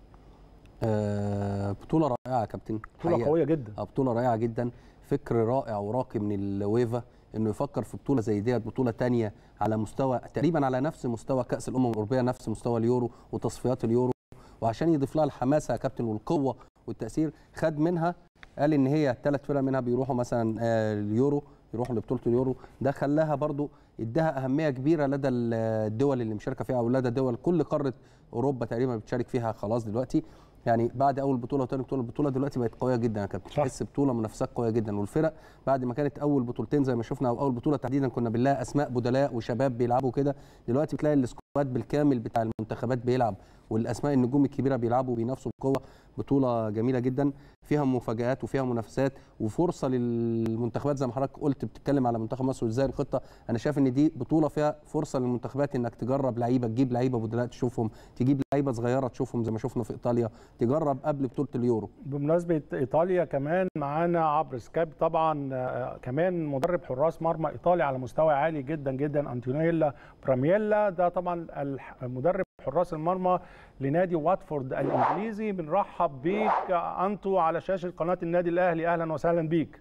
بطوله رائعه يا كابتن، بطوله قويه جدا. بطوله رائعه جدا، فكر رائع وراقي من الويفا انه يفكر في بطوله زي ديت، بطوله ثانيه على مستوى تقريبا على نفس مستوى كاس الامم الاوروبيه، نفس مستوى اليورو وتصفيات اليورو، وعشان يضيف لها الحماسه يا كابتن والقوه والتاثير خد منها، قال ان هي 3 فرق منها بيروحوا مثلا اليورو، يروحوا لبطوله اليورو. ده خلاها برضو اداها اهميه كبيره لدى الدول اللي مشاركه فيها، او لدى دول كل قاره اوروبا تقريبا بتشارك فيها خلاص دلوقتي. يعني بعد اول بطوله وثاني بطوله، البطوله دلوقتي بقت قويه جدا يا كابتن، تحس بطوله منافسات قويه جدا. والفرق بعد ما كانت اول بطولتين زي ما شفنا، او اول بطوله تحديدا كنا بنلاقي اسماء بدلاء وشباب بيلعبوا كده، دلوقتي بتلاقي السكواد بالكامل بتاع المنتخبات بيلعب، والاسماء النجوم الكبيره بيلعبوا وبينافسوا بقوه. بطوله جميله جدا فيها مفاجآت وفيها منافسات وفرصه للمنتخبات زي ما حضرتك قلت بتتكلم على منتخب مصر وازاي الخطه. انا شايف ان دي بطوله فيها فرصه للمنتخبات انك تجرب لعيبه، تجيب لعيبه بدلاء تشوفهم، تجيب لعيبه صغيره تشوفهم زي ما شفنا في ايطاليا، تجرب قبل بطوله اليورو. بمناسبه ايطاليا كمان معانا عبر سكايب طبعا كمان مدرب حراس مرمى ايطالي على مستوى عالي جدا جدا، انتونيلا برامييلا، ده طبعا مدرب حراس المرمى لنادي واتفورد الانجليزي. بنرحب بيك انتو على شاشه قناه النادي الاهلي، اهلا وسهلا بيك.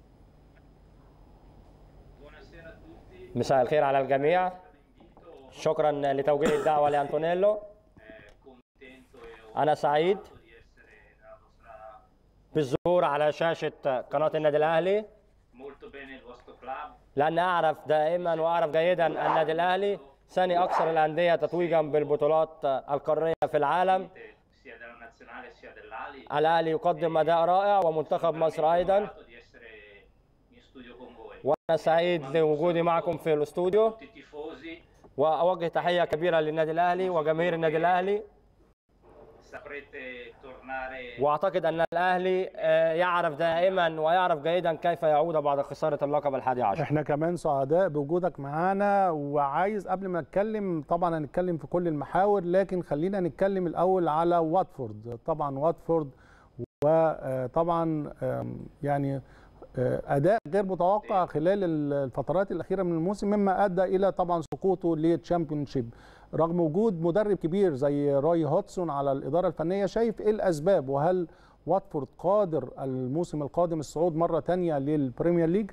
مساء الخير على الجميع، شكرا لتوجيه الدعوه لانتونيلو. انا سعيد بالظهور على شاشه قناه النادي الاهلي، لان اعرف دائما واعرف جيدا النادي الاهلي ثاني اكثر الانديه تتويجا بالبطولات القاريه في العالم. الاهلي يقدم اداء رائع ومنتخب مصر ايضا، وانا سعيد لوجودي معكم في الاستوديو، واوجه تحيه كبيره للنادي الاهلي وجماهير النادي الاهلي. واعتقد ان الاهلي يعرف دائما ويعرف جيدا كيف يعود بعد خساره اللقب ال11. احنا كمان سعداء بوجودك معانا، وعايز قبل ما نتكلم طبعا هنتكلم في كل المحاور، لكن خلينا نتكلم الاول على واتفورد. طبعا واتفورد وطبعا يعني اداء غير متوقع خلال الفترات الاخيره من الموسم، مما ادى الى طبعا سقوطه للتشامبيونشيب رغم وجود مدرب كبير زي روي هودسون على الاداره الفنيه. شايف ايه الاسباب، وهل واتفورد قادر الموسم القادم الصعود مره ثانيه للبريمير ليج؟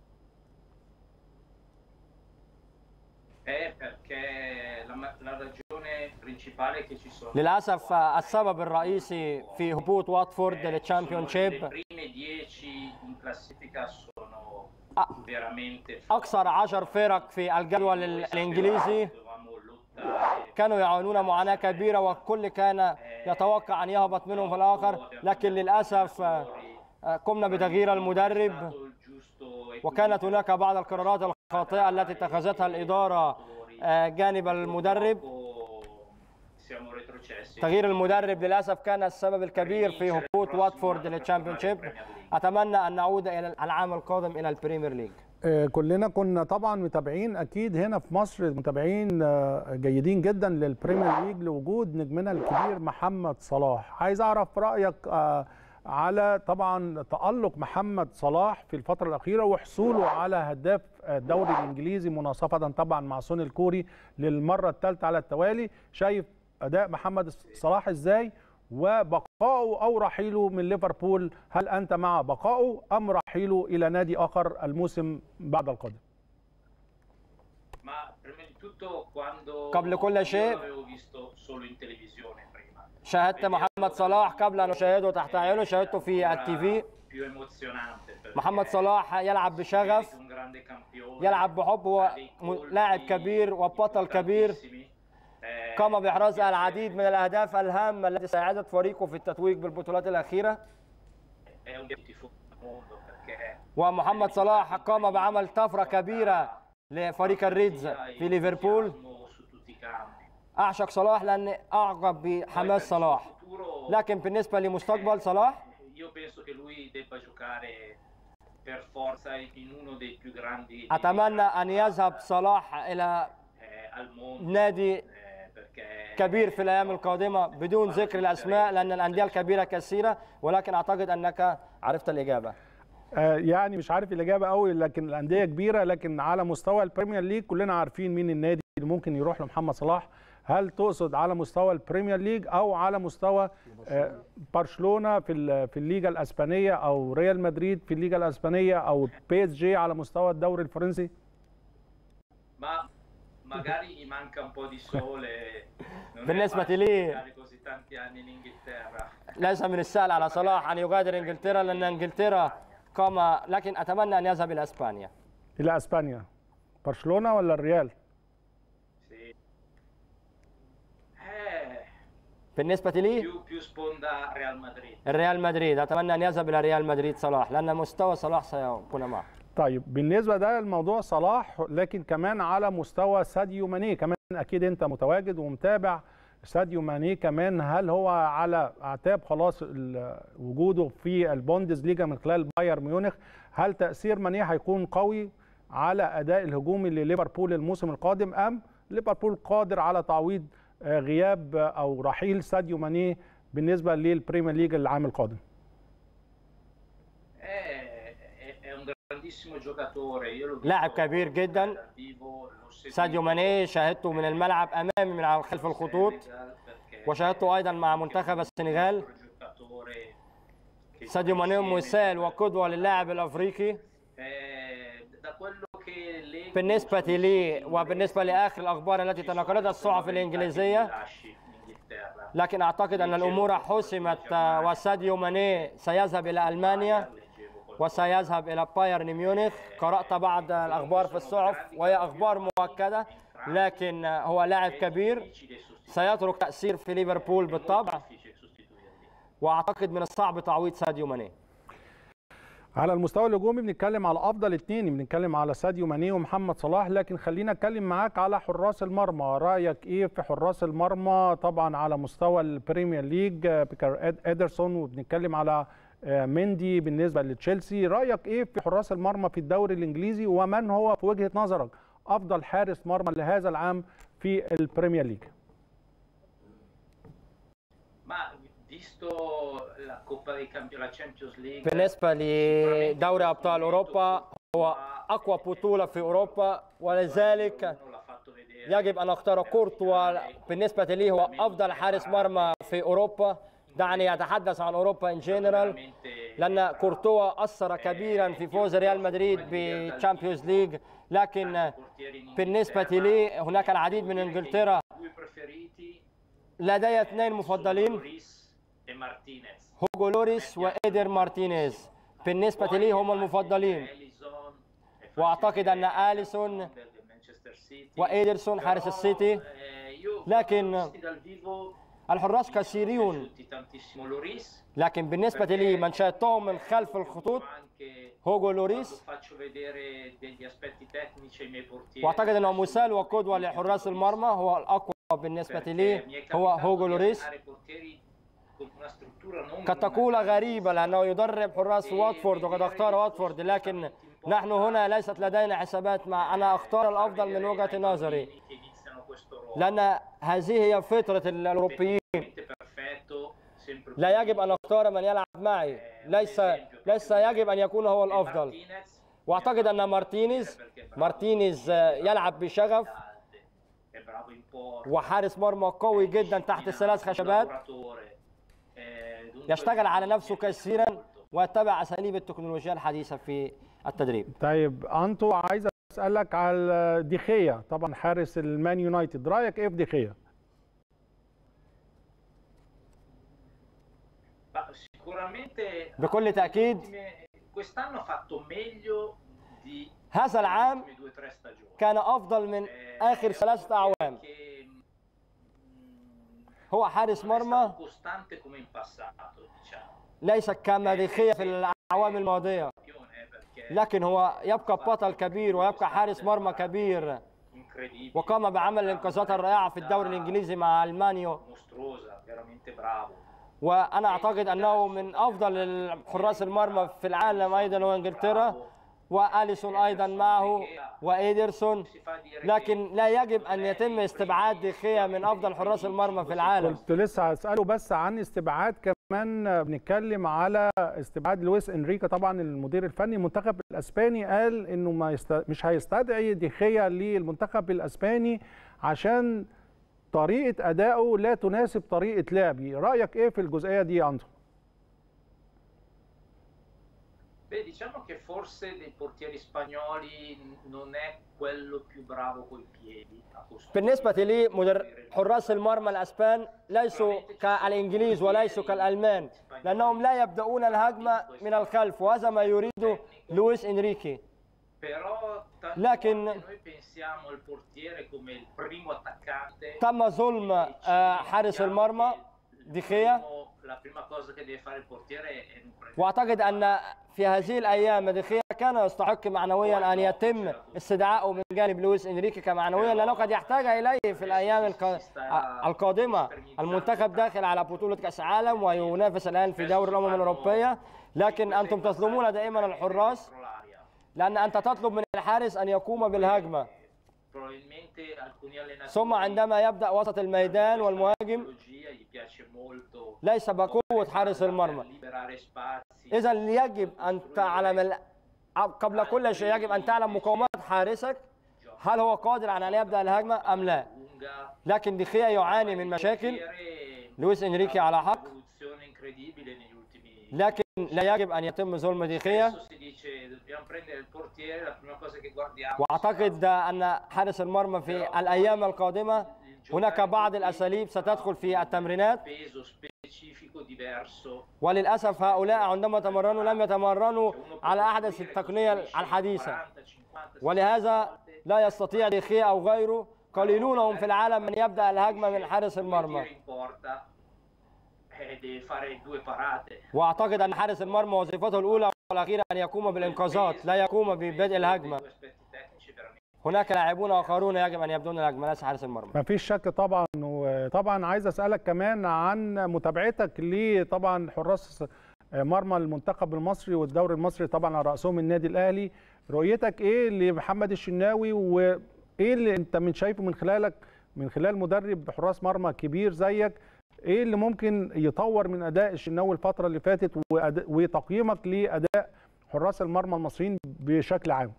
للاسف السبب الرئيسي في هبوط واتفورد للتشامبيونشيب اكثر 10 فرق في الجدول الانجليزي كانوا يعانون معاناه كبيره، والكل كان يتوقع ان يهبط منهم في الاخر، لكن للاسف قمنا بتغيير المدرب، وكانت هناك بعض القرارات الخاطئه التي اتخذتها الاداره جانب المدرب. تغيير المدرب للاسف كان السبب الكبير في هبوط واتفورد للتشامبيونشيب. اتمنى ان نعود الى العام القادم الى البريمير ليج. كلنا كنا طبعا متابعين اكيد هنا في مصر، متابعين جيدين جدا للبريمير ليج لوجود نجمنا الكبير محمد صلاح. عايز اعرف رايك على طبعا تألق محمد صلاح في الفترة الأخيرة وحصوله على هداف الدوري الإنجليزي مناصفة طبعا مع سون الكوري للمرة الثالثة على التوالي. شايف أداء محمد صلاح إزاي، وبقائه أو رحيله من ليفربول؟ هل أنت مع بقائه أم رحيله إلى نادي آخر الموسم بعد القادم؟ قبل كل شيء شاهدت محمد صلاح قبل أن أشاهده تحت عينه، شاهدته في التي في. محمد صلاح يلعب بشغف، يلعب بحب، هو لاعب كبير وبطل كبير، قام بإحراز العديد من الأهداف الهامة التي ساعدت فريقه في التتويج بالبطولات الأخيرة. ومحمد صلاح قام بعمل طفرة كبيرة لفريق الريدز في ليفربول. أعشق صلاح لأن أعجب بحماس صلاح، لكن بالنسبة لمستقبل صلاح أتمنى أن يذهب صلاح إلى نادي كبير في الأيام القادمة بدون ذكر الأسماء، لأن الأندية الكبيرة كثيرة، ولكن أعتقد أنك عرفت الإجابة. يعني مش عارف الإجابة قوي، لكن الأندية كبيرة، لكن على مستوى البريمير ليج كلنا عارفين مين النادي اللي ممكن يروح لمحمد صلاح. هل تقصد على مستوى البريمير ليج او على مستوى برشلونه في الليجا الاسبانيه، او ريال مدريد في الليجا الاسبانيه، او بي اس جي على مستوى الدوري الفرنسي؟ ما magari gli manca un po' di sole. بالنسبة لي così tanti anni in Inghilterra. ليس من السهل على صلاح أن يغادر إنجلترا، لأن إنجلترا قام، لكن أتمنى أن يذهب إلى إسبانيا. إلى إسبانيا، برشلونة ولا الريال؟ بالنسبة لي più sponda ريال مدريد. الريال مدريد، أتمنى أن يذهب إلى ريال مدريد صلاح، لأن مستوى صلاح سيكون معه. طيب بالنسبة ده الموضوع صلاح، لكن كمان على مستوى ساديو ماني، كمان أكيد أنت متواجد ومتابع ساديو ماني كمان، هل هو على أعتاب خلاص وجوده في البوندز ليجا من خلال بايرن ميونخ؟ هل تأثير ماني هيكون قوي على أداء الهجومي لليفربول الموسم القادم، أم ليفربول قادر على تعويض غياب أو رحيل ساديو ماني بالنسبة للبريمير ليج العام القادم؟ لاعب كبير جدا ساديو ماني، شاهدته من الملعب امامي من على خلف الخطوط، وشاهدته ايضا مع منتخب السنغال. ساديو ماني مثال وقدوه للاعب الافريقي. بالنسبه لي وبالنسبه لاخر الاخبار التي تناقلتها الصحف الانجليزيه، لكن اعتقد ان الامور حسمت وساديو ماني سيذهب الى المانيا وسيذهب إلى بايرن ميونخ. قرأت بعض الأخبار في الصحف وهي أخبار مؤكدة، لكن هو لاعب كبير سيترك تأثير في ليفربول بالطبع، وأعتقد من الصعب تعويض ساديو ماني. على المستوى الهجومي بنتكلم على أفضل اثنين، بنتكلم على ساديو ماني ومحمد صلاح، لكن خلينا أتكلم معاك على حراس المرمى. رأيك إيه في حراس المرمى طبعا على مستوى البريمير ليج؟ بيكر إدرسون، وبنتكلم على مندي بالنسبه لتشيلسي. رايك ايه في حراس المرمى في الدوري الانجليزي، ومن هو في وجهه نظرك افضل حارس مرمى لهذا العام في البريمير ليج؟ بالنسبه لدوري ابطال اوروبا هو اقوى بطوله في اوروبا، ولذلك يجب ان اختار كورتوا. بالنسبه لي هو افضل حارس مرمى في اوروبا. دعني أتحدث عن أوروبا إن جنرال، لأن كورتوا أثر كبيرا في فوز ريال مدريد بالتشامبيونز ليج، لكن بالنسبة لي هناك العديد من إنجلترا. لدي اثنين مفضلين، هوغو لوريس وإيدر مارتينيز. بالنسبة لي هم المفضلين، وأعتقد أن آليسون وإيدرسون حارس السيتي، لكن الحراس كثيرون، لكن بالنسبة لي من شاهدتهم من خلف الخطوط هوغو لوريس، واعتقد انه مثال وقدوة لحراس المرمى. هو الاقوى بالنسبة لي هو هوغو لوريس. قد تقول غريبة لانه يدرب حراس واتفورد وقد اختار واتفورد، لكن نحن هنا ليست لدينا حسابات. انا اختار الافضل من وجهة نظري، لأن هذه هي فطرة الأوروبيين. لا يجب أن أختار من يلعب معي، ليس يجب أن يكون هو الأفضل. وأعتقد أن مارتينيز يلعب بشغف، وحارس مرمى قوي جدا تحت الثلاث خشبات، يشتغل على نفسه كثيرا ويتبع أساليب التكنولوجيا الحديثة في التدريب. طيب أنتو، عايز أسألك على ديخيا، طبعا حارس المان يونايتد، رأيك إيه في ديخيا؟ بكل تأكيد هذا العام كان أفضل من آخر 3 أعوام. هو حارس مرمى ليس كما ديخيا في الأعوام الماضية، لكن هو يبقى بطل كبير ويبقى حارس مرمى كبير، وقام بعمل الانقاذات الرائعة في الدوري الإنجليزي مع المانيو. وأنا أعتقد أنه من أفضل حراس المرمى في العالم أيضا، وإنجلترا، وآليسون أيضا معه وإيدرسون، لكن لا يجب أن يتم استبعاد ديخيا من أفضل حراس المرمى في العالم. كنت لسه هسأله بس عن استبعاد، كمان بنتكلم على استبعاد لويس إنريكا طبعا المدير الفني المنتخب الأسباني، قال إنه مش هيستدعي ديخيا للمنتخب الأسباني عشان طريقه ادائه لا تناسب طريقه لعبي. رايك ايه في الجزئيه دي يا اندرو؟ Beh, diciamo che forse dei portieri spagnoli non è quello più bravo coi piedi. بالنسبة لي حراس المرمى الأسبان ليسوا كالإنجليز وليسوا كالألمان، لأنهم لا يبدأون الهجمة من الخلف، وهذا ما يريده لويس إنريكي. لكن تم ظلم حارس المرمى ديخيا، واعتقد ان في هذه الايام ديخيا كان يستحق معنويا ان يتم استدعائه من جانب لويس انريكي كمعنويا، لانه قد يحتاج اليه في الايام القادمه. المنتخب داخل على بطوله كاس العالم وينافس الان في دوري الامم الاوروبيه، لكن انتم تظلمون دائما الحراس، لان انت تطلب من الحارس ان يقوم بالهجمه، ثم عندما يبدأ وسط الميدان والمهاجم ليس بقوة حارس المرمى. إذا يجب أن تعلم قبل كل شيء، يجب أن تعلم مقاومات حارسك، هل هو قادر على أن يبدأ الهجمة أم لا. لكن ديخيا يعاني من مشاكل، لويس إنريكي على حق، لكن لا يجب أن يتم ظلم ديخيا. وأعتقد أن حارس المرمى في الأيام القادمة هناك بعض الأساليب ستدخل في التمرينات، وللأسف هؤلاء عندما تمرنوا لم يتمرنوا على أحدث التقنية الحديثة، ولهذا لا يستطيع ديخيا أو غيره، قليلون هم في العالم من يبدأ الهجمة من حارس المرمى. واعتقد ان حارس المرمى وظيفته الاولى والاخيره ان يقوم بالانقاذات، لا يقوم ببدء الهجمه. هناك لاعبون اخرون يجب ان يبدون الهجمه، ليس حارس المرمى. ما فيش شك طبعا. وطبعا عايز اسالك كمان عن متابعتك لطبعا حراس مرمى المنتخب المصري والدوري المصري، طبعا على راسهم النادي الاهلي. رؤيتك ايه لمحمد الشناوي، وايه اللي انت من شايفه من خلال مدرب حراس مرمى كبير زيك، ايه اللي ممكن يطور من اداء الشناوي الفتره اللي فاتت، وتقييمك لاداء حراس المرمى المصريين بشكل عام؟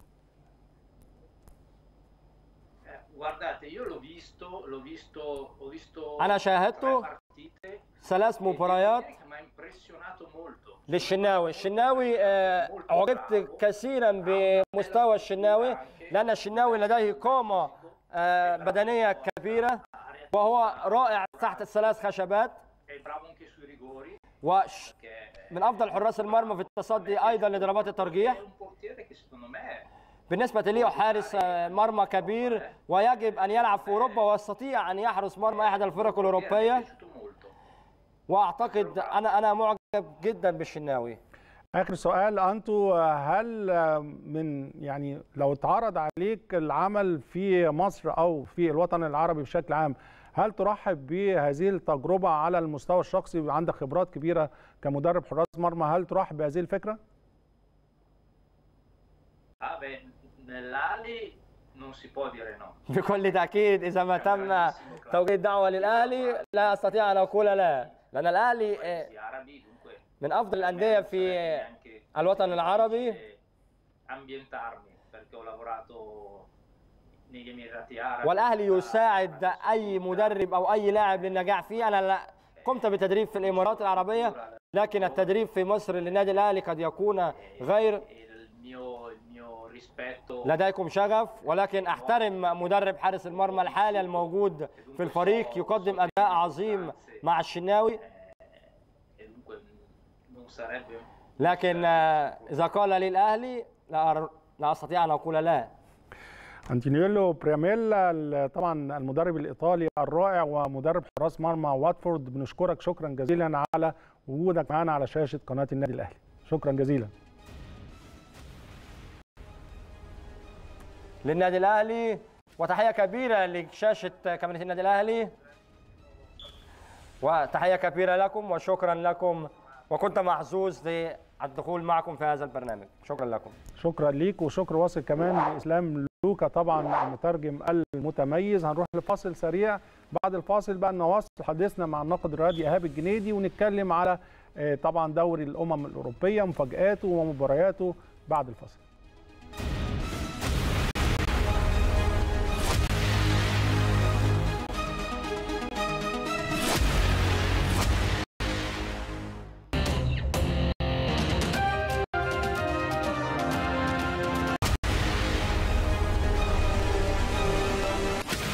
انا شاهدته 3 مباريات للشناوي. الشناوي عجبت كثيرا بمستوى الشناوي، لان الشناوي لديه قامه بدنيه كبيره، وهو رائع تحت ال3 خشبات، ومن افضل حراس المرمى في التصدي ايضا لضربات الترجيح. بالنسبه لي حارس مرمى كبير، ويجب ان يلعب في اوروبا ويستطيع ان يحرس مرمى احد الفرق الاوروبيه، واعتقد انا معجب جدا بالشناوي. اخر سؤال انتو، هل يعني لو اتعرض عليك العمل في مصر او في الوطن العربي بشكل عام، هل ترحب بهذه التجربه على المستوى الشخصي؟ عندك خبرات كبيره كمدرب حراس مرمى، هل ترحب بهذه الفكره؟ بكل تاكيد اذا ما تم توجيه دعوه للاهلي لا استطيع ان اقول لا، لان الاهلي من افضل الانديه في الوطن العربي، والاهلي يساعد اي مدرب او اي لاعب للنجاح فيه. انا قمت بتدريب في الامارات العربيه، لكن التدريب في مصر للنادي الاهلي قد يكون غير. لديكم شغف، ولكن احترم مدرب حارس المرمى الحالي الموجود في الفريق، يقدم اداء عظيم مع الشناوي، لكن اذا قال لي الاهلي لا استطيع ان اقول لا. أنتونييلو برياميلا طبعا المدرب الايطالي الرائع ومدرب حراس مرمى واتفورد، بنشكرك شكرا جزيلا على وجودك معنا على شاشه قناه النادي الاهلي. شكرا جزيلا. للنادي الاهلي، وتحيه كبيره لشاشه قناه النادي الاهلي، وتحيه كبيره لكم وشكرا لكم، وكنت محظوظ للدخول معكم في هذا البرنامج. شكرا لكم. شكرا ليك، وشكر واصل كمان لاسلام لوكا طبعا المترجم المتميز. هنروح لفاصل سريع، بعد الفاصل بقى نواصل حديثنا مع الناقد الرياضي ايهاب الجنيدي، ونتكلم على طبعا دوري الامم الاوروبيه مفاجاته ومبارياته بعد الفاصل.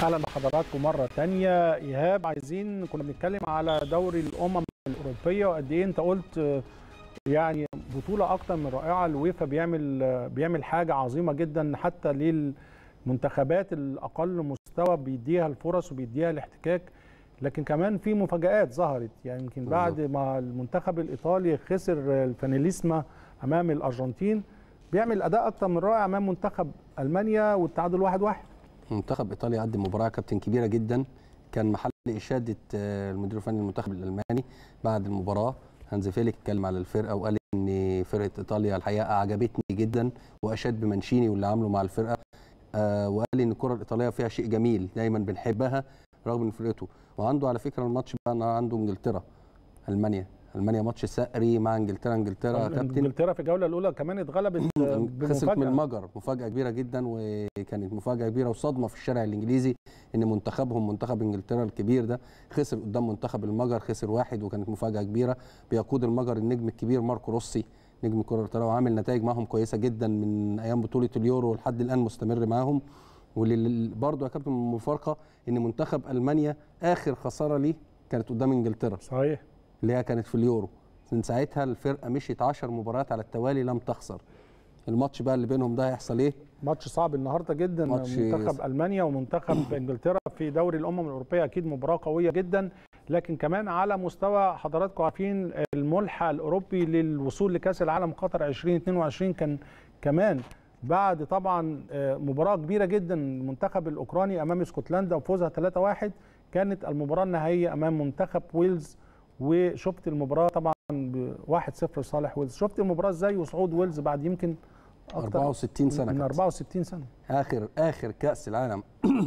اهلا بحضراتكم مره ثانيه. ايهاب، كنا بنتكلم على دوري الامم الاوروبيه وقد ايه انت قلت يعني بطوله اكتر من رائعه. الويفا بيعمل حاجه عظيمه جدا حتى للمنتخبات الاقل مستوى، بيديها الفرص وبيديها الاحتكاك، لكن كمان في مفاجآت ظهرت. يعني يمكن بعد ما المنتخب الايطالي خسر الفانيليسما امام الارجنتين، بيعمل اداء اكتر من رائع امام منتخب المانيا والتعادل 1-1. منتخب ايطاليا قدم مباراه كابتن كبيره جدا، كان محل اشاده المدير الفني للمنتخب الالماني بعد المباراه. هانز فيليك اتكلم على الفرقه وقال ان فرقه ايطاليا الحقيقه اعجبتني جدا، واشاد بمانشيني واللي عامله مع الفرقه، وقال ان الكره الايطاليه فيها شيء جميل دايما بنحبها رغم ان فرقته. وعنده على فكره الماتش بقى عنده انجلترا المانيا ماتش سقري مع انجلترا كابتن. انجلترا في الجوله الاولى كمان اتغلبت خسرت من المجر، مفاجاه كبيره جدا، وكانت مفاجاه كبيره وصدمه في الشارع الانجليزي ان منتخب انجلترا الكبير ده خسر قدام منتخب المجر، خسر 1، وكانت مفاجاه كبيره. بيقود المجر النجم الكبير ماركو روسي نجم الكره الايطاليه، وعامل نتائج معهم كويسه جدا من ايام بطوله اليورو لحد الان مستمر معاهم. وبرضه يا كابتن المفارقه ان منتخب المانيا اخر خساره ليه كانت قدام انجلترا، صحيح، اللي هي كانت في اليورو. من ساعتها الفرقه مشيت 10 مباريات على التوالي لم تخسر. الماتش بقى اللي بينهم ده هيحصل ايه؟ ماتش صعب النهارده جدا، منتخب المانيا ومنتخب انجلترا في دوري الامم الاوروبيه، اكيد مباراه قويه جدا. لكن كمان على مستوى حضراتكم عارفين الملحق الاوروبي للوصول لكاس العالم قطر 2022 كان كمان بعد طبعا مباراه كبيره جدا المنتخب الاوكراني امام اسكتلندا وفوزها 3-1، كانت المباراه النهائيه امام منتخب ويلز. وشفت المباراه طبعا 1-0 لصالح ويلز. شفت المباراه ازاي وصعود ويلز بعد يمكن 64 سنه، من 64 سنه. اخر كاس العالم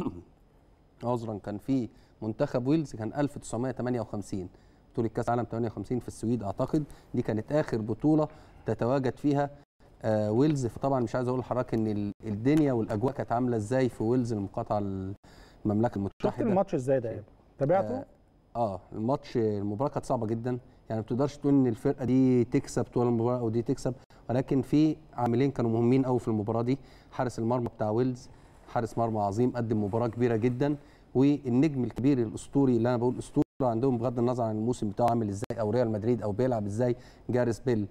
عذرا كان في منتخب ويلز كان 1958، بطوله كاس العالم 58 في السويد اعتقد، دي كانت اخر بطوله تتواجد فيها ويلز. فطبعا مش عايز اقول لحضرتك ان الدنيا والاجواء كانت عامله ازاي في ويلز المقاطعه المملكه المتحده. شفت الماتش ازاي ده؟ تابعته؟ المباراه كانت صعبه جدا، يعني ما بتقدرش تقول ان الفرقه دي تكسب طول المباراه او دي تكسب، ولكن في عاملين كانوا مهمين قوي في المباراه دي. حارس المرمى بتاع ويلز حارس مرمى عظيم، قدم مباراه كبيره جدا، والنجم الكبير الاسطوري اللي انا بقول اسطوره عندهم بغض النظر عن الموسم بتاعه عامل ازاي او ريال مدريد او بيلعب ازاي، جاريث بيل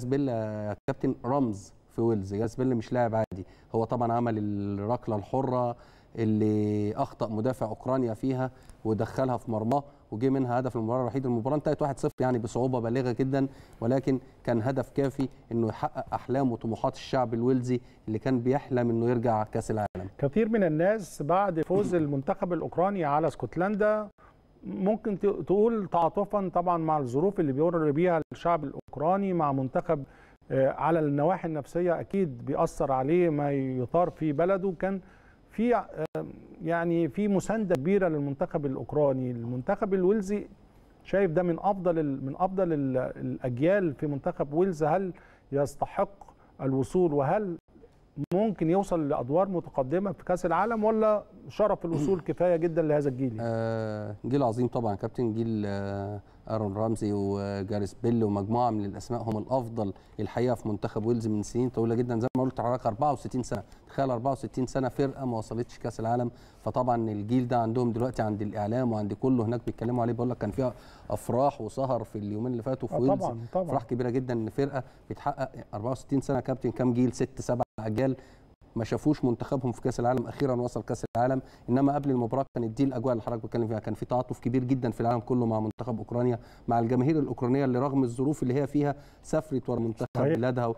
يا كابتن رمز في ويلز. جاريث بيل مش لاعب عادي، هو طبعا عمل الركله الحره اللي اخطا مدافع اوكرانيا فيها ودخلها في مرماه وجه منها هدف المباراه الوحيد. المباراه انتهت 1-0 يعني بصعوبه بالغه جدا، ولكن كان هدف كافي انه يحقق احلام وطموحات الشعب الويلزي اللي كان بيحلم انه يرجع كاس العالم. كثير من الناس بعد فوز المنتخب الاوكراني على اسكتلندا ممكن تقول تعاطفا طبعا مع الظروف اللي بيمر بيها الشعب الاوكراني مع منتخب، على النواحي النفسيه اكيد بيأثر عليه ما يطار في بلده. كان في يعني في مسانده كبيره للمنتخب الاوكراني. المنتخب الويلزي شايف ده من افضل الاجيال في منتخب ويلز. هل يستحق الوصول وهل ممكن يوصل لادوار متقدمه في كاس العالم، ولا شرف الوصول كفايه جدا لهذا الجيل؟ جيل عظيم طبعا كابتن، جيل ارون رامزي وجاريث بيل ومجموعه من الاسماء هم الافضل الحقيقه في منتخب ويلز من سنين طويله جدا. زي ما قلت لحضرتك 64 سنه، تخيل 64 سنه فرقه ما وصلتش كاس العالم. فطبعا الجيل ده عندهم دلوقتي عند الاعلام وعند كله هناك بيتكلموا عليه، بقول لك كان فيها افراح وسهر في اليومين اللي فاتوا في ويلز. طبعا افراح كبيره جدا ان فرقه بتحقق 64 سنه كابتن، كام جيل 6-7 اجيال ما شافوش منتخبهم في كاس العالم، اخيرا وصل كاس العالم. انما قبل المباراه كانت دي الاجواء اللي حضرتك بتتكلم فيها، كان في تعاطف كبير جدا في العالم كله مع منتخب اوكرانيا، مع الجماهير الاوكرانيه اللي رغم الظروف اللي هي فيها سافرت ورا منتخب بلادها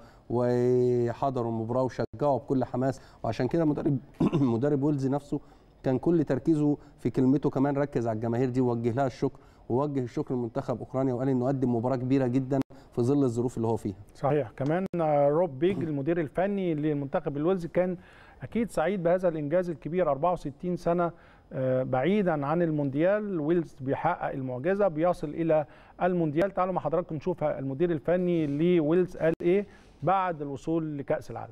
وحضروا المباراه وشجعوا بكل حماس. وعشان كده مدرب ويلز نفسه كان كل تركيزه في كلمته كمان ركز على الجماهير دي ووجه لها الشكر، ووجه الشكر لمنتخب اوكرانيا وقال انه قدم مباراه كبيره جدا في ظل الظروف اللي هو فيها. صحيح. كمان روب بيج المدير الفني للمنتخب الويلزي كان اكيد سعيد بهذا الانجاز الكبير. 64 سنه بعيدا عن المونديال، ويلز بيحقق المعجزه بيصل الى المونديال. تعالوا مع حضراتكم نشوف المدير الفني لويلز قال ايه بعد الوصول لكاس العالم.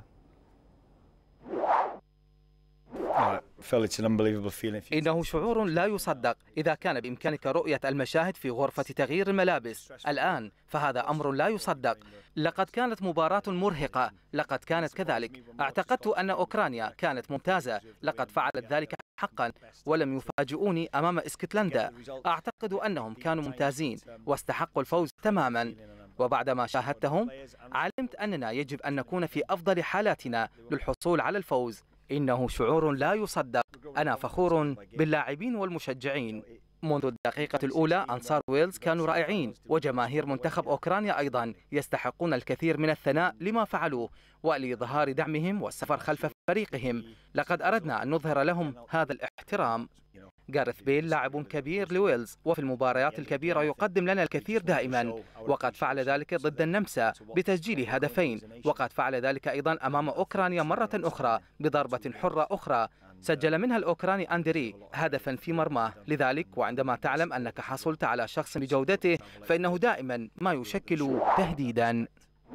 إنه شعور لا يصدق. إذا كان بإمكانك رؤية المشاهد في غرفة تغيير الملابس الآن فهذا أمر لا يصدق. لقد كانت مباراة مرهقة، لقد كانت كذلك. اعتقدت أن أوكرانيا كانت ممتازة، لقد فعلت ذلك حقا ولم يفاجئوني أمام اسكتلندا. أعتقد أنهم كانوا ممتازين واستحقوا الفوز تماما، وبعدما شاهدتهم علمت أننا يجب أن نكون في أفضل حالاتنا للحصول على الفوز. إنه شعور لا يصدق. أنا فخور باللاعبين والمشجعين. منذ الدقيقة الأولى أنصار ويلز كانوا رائعين، وجماهير منتخب أوكرانيا أيضا يستحقون الكثير من الثناء لما فعلوه ولإظهار دعمهم والسفر خلف فريقهم. لقد أردنا أن نظهر لهم هذا الاحترام. غاريث بيل لاعب كبير لويلز، وفي المباريات الكبيرة يقدم لنا الكثير دائما، وقد فعل ذلك ضد النمسا بتسجيل هدفين، وقد فعل ذلك أيضا أمام أوكرانيا مرة أخرى بضربة حرة أخرى سجل منها الأوكراني أندري هدفا في مرماه. لذلك وعندما تعلم أنك حصلت على شخص بجودته فإنه دائما ما يشكل تهديدا.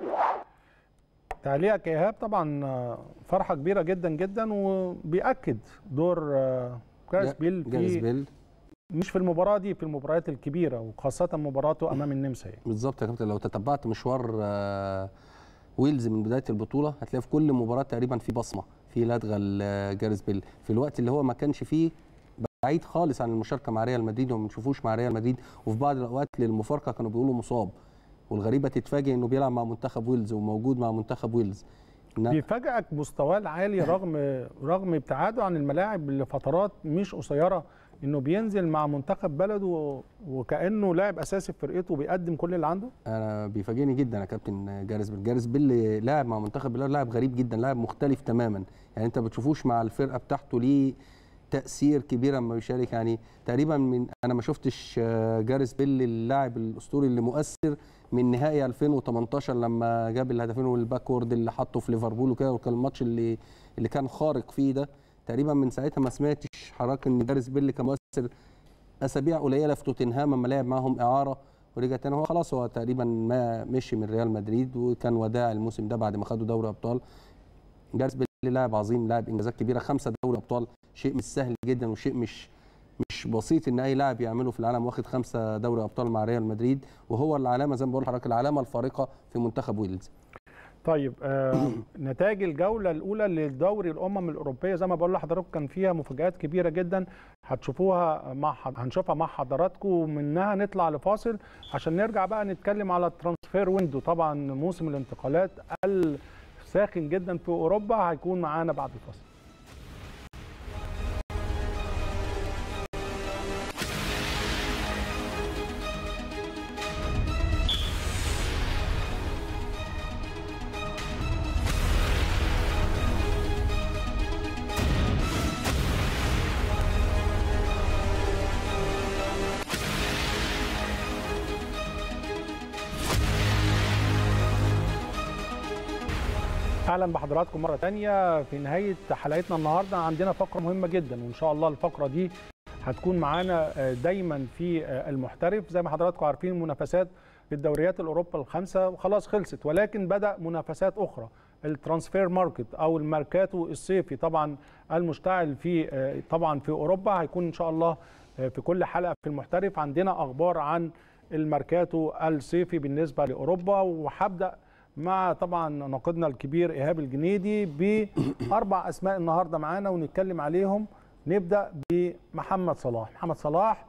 تعليقك يا إيهاب، طبعا فرحة كبيرة جدا جدا، وبيأكد دور غاريث بيل في مش في المباراة دي، في المباريات الكبيرة، وخاصة مباراته أمام النمسا. بالظبط يا كابتن، لو تتبعت مشوار ويلز من بداية البطولة هتلاقي في كل مباراة تقريبا في بصمة، في لدغة لغاريث بيل في الوقت اللي هو ما كانش فيه بعيد خالص عن المشاركة مع ريال مدريد وما بنشوفوش مع ريال مدريد، وفي بعض الأوقات للمفارقة كانوا بيقولوا مصاب، والغريبة تتفاجئ إنه بيلعب مع منتخب ويلز وموجود مع منتخب ويلز. بيفاجئك مستواه العالي رغم ابتعاده عن الملاعب لفترات مش قصيرة، انه بينزل مع منتخب بلده وكانه لاعب اساسي في فرقته وبيقدم كل اللي عنده. انا بيفاجئني جدا يا كابتن غاريث بيل لاعب مع منتخب بلده، لاعب غريب جدا، لاعب مختلف تماما، يعني انت بتشوفوش مع الفرقه بتاعته ليه تاثير كبير لما بيشارك. يعني تقريبا انا ما شفتش غاريث بيل اللاعب الاسطوري اللي مؤثر من نهائي 2018 لما جاب الهدفين والباكورد اللي حطه في ليفربول وكده، وكان الماتش اللي كان خارق فيه ده. تقريبا من ساعتها ما سمعتش حضرتك ان غاريث بيل كان مؤثر. اسابيع قليله في توتنهام لما لعب معاهم اعاره ورجع تاني، هو خلاص هو تقريبا ما مشي من ريال مدريد وكان وداع الموسم ده بعد ما خدوا دوري ابطال. غاريث بيل لاعب عظيم، لاعب انجازات كبيره، 5 دوري ابطال، شيء مش سهل جدا وشيء مش بسيط ان اي لاعب يعمله في العالم، واخد 5 دوري ابطال مع ريال مدريد، وهو العلامه زي ما بقول لحضرتك العلامه الفارقه في منتخب ويلز. طيب نتائج الجوله الاولى للدوري الامم الاوروبيه زي ما بقول لحضراتكم كان فيها مفاجآت كبيره جدا هنشوفها مع حضراتكم، منها نطلع لفاصل عشان نرجع بقى نتكلم على الترانسفير ويندو. طبعا موسم الانتقالات الساخن جدا في اوروبا هيكون معانا بعد الفاصل. اهلا بحضراتكم مره ثانيه. في نهايه حلقتنا النهارده عندنا فقره مهمه جدا، وان شاء الله الفقره دي هتكون معانا دايما في المحترف. زي ما حضراتكم عارفين منافسات الدوريات الاوروبا الخمسه خلاص خلصت، ولكن بدا منافسات اخرى، الترانسفير ماركت او الميركاتو الصيفي طبعا المشتعل في اوروبا. هيكون ان شاء الله في كل حلقه في المحترف عندنا اخبار عن الميركاتو الصيفي بالنسبه لاوروبا، وهبدا مع طبعا ناقدنا الكبير ايهاب الجنيدي باربع اسماء النهارده معانا ونتكلم عليهم. نبدا بمحمد صلاح. محمد صلاح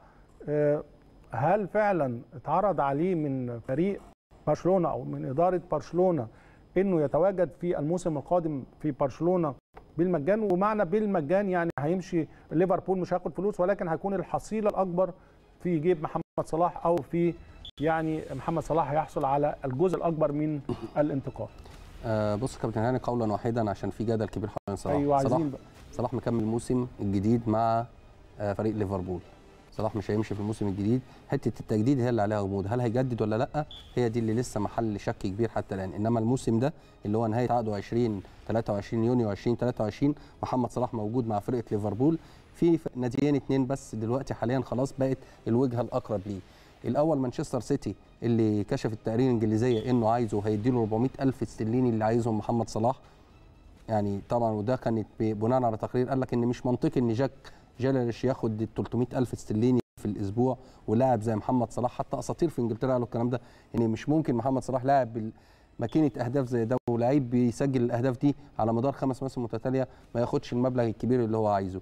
هل فعلا اتعرض عليه من فريق برشلونه او من اداره برشلونه انه يتواجد في الموسم القادم في برشلونه بالمجان؟ ومعنى بالمجان يعني هيمشي ليفربول مش هياخد فلوس، ولكن هيكون الحصيله الاكبر في جيب محمد صلاح، او في يعني محمد صلاح هيحصل على الجزء الاكبر من الانتقال. بص يا كابتن هاني، قولا واحدا عشان في جدل كبير حوالين صلاح. ايوه صلاح مكمل الموسم الجديد مع فريق ليفربول. صلاح مش هيمشي في الموسم الجديد، حته التجديد هي اللي عليها غموض، هل هيجدد ولا لا؟ هي دي اللي لسه محل شك كبير حتى الان. انما الموسم ده اللي هو نهايه عقده 23 يونيو 2023 محمد صلاح موجود مع فرقه ليفربول في ناديين 2 بس دلوقتي حاليا خلاص بقت الوجهه الاقرب ليه. الاول مانشستر سيتي اللي كشف التقارير الانجليزيه انه عايزه هيديله 400,000 استرليني اللي عايزهم محمد صلاح. يعني طبعا وده كانت بناء على تقرير قال لك ان مش منطقي ان جاك جيليش ياخد 300,000 استرليني في الاسبوع ولاعب زي محمد صلاح. حتى اساطير في انجلترا قالوا الكلام ده، ان مش ممكن محمد صلاح لاعب ماكينه اهداف زي ده ولاعيب بيسجل الاهداف دي على مدار 5 مواسم متتاليه ما ياخدش المبلغ الكبير اللي هو عايزه.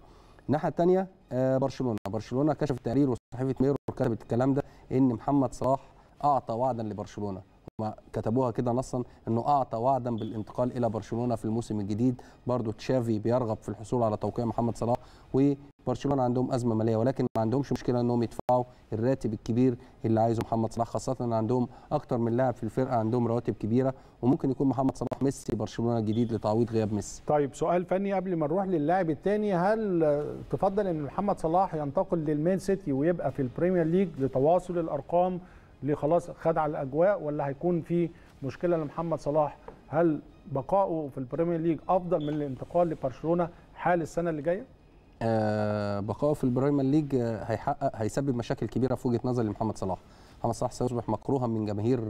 الناحيه الثانيه برشلونه كشف تقرير وصحيفه ميرور كتبت الكلام ده ان محمد صلاح اعطى وعدا لبرشلونه، هم كتبوها كده نصا انه اعطى وعدا بالانتقال الى برشلونه في الموسم الجديد. برضو تشافي بيرغب في الحصول على توقيع محمد صلاح، وبرشلونه عندهم ازمه ماليه ولكن ما عندهمش مشكله انهم يدفعوا الراتب الكبير اللي عايزه محمد صلاح، خاصه ان عندهم اكتر من لاعب في الفرقه عندهم رواتب كبيره، وممكن يكون محمد صلاح ميسي برشلونه الجديد لتعويض غياب ميسي. طيب سؤال فني قبل ما نروح للاعب الثاني، هل تفضل ان محمد صلاح ينتقل للمان سيتي ويبقى في البريمير ليج لتواصل الارقام اللي خلاص خد على الاجواء، ولا هيكون في مشكله لمحمد صلاح؟ هل بقائه في البريمير ليج افضل من الانتقال لبرشلونه حال السنه اللي جايه؟ بقائه في البريمير ليج هيسبب مشاكل كبيره في وجهه نظري لمحمد صلاح. محمد صلاح سيصبح مكروها من جماهير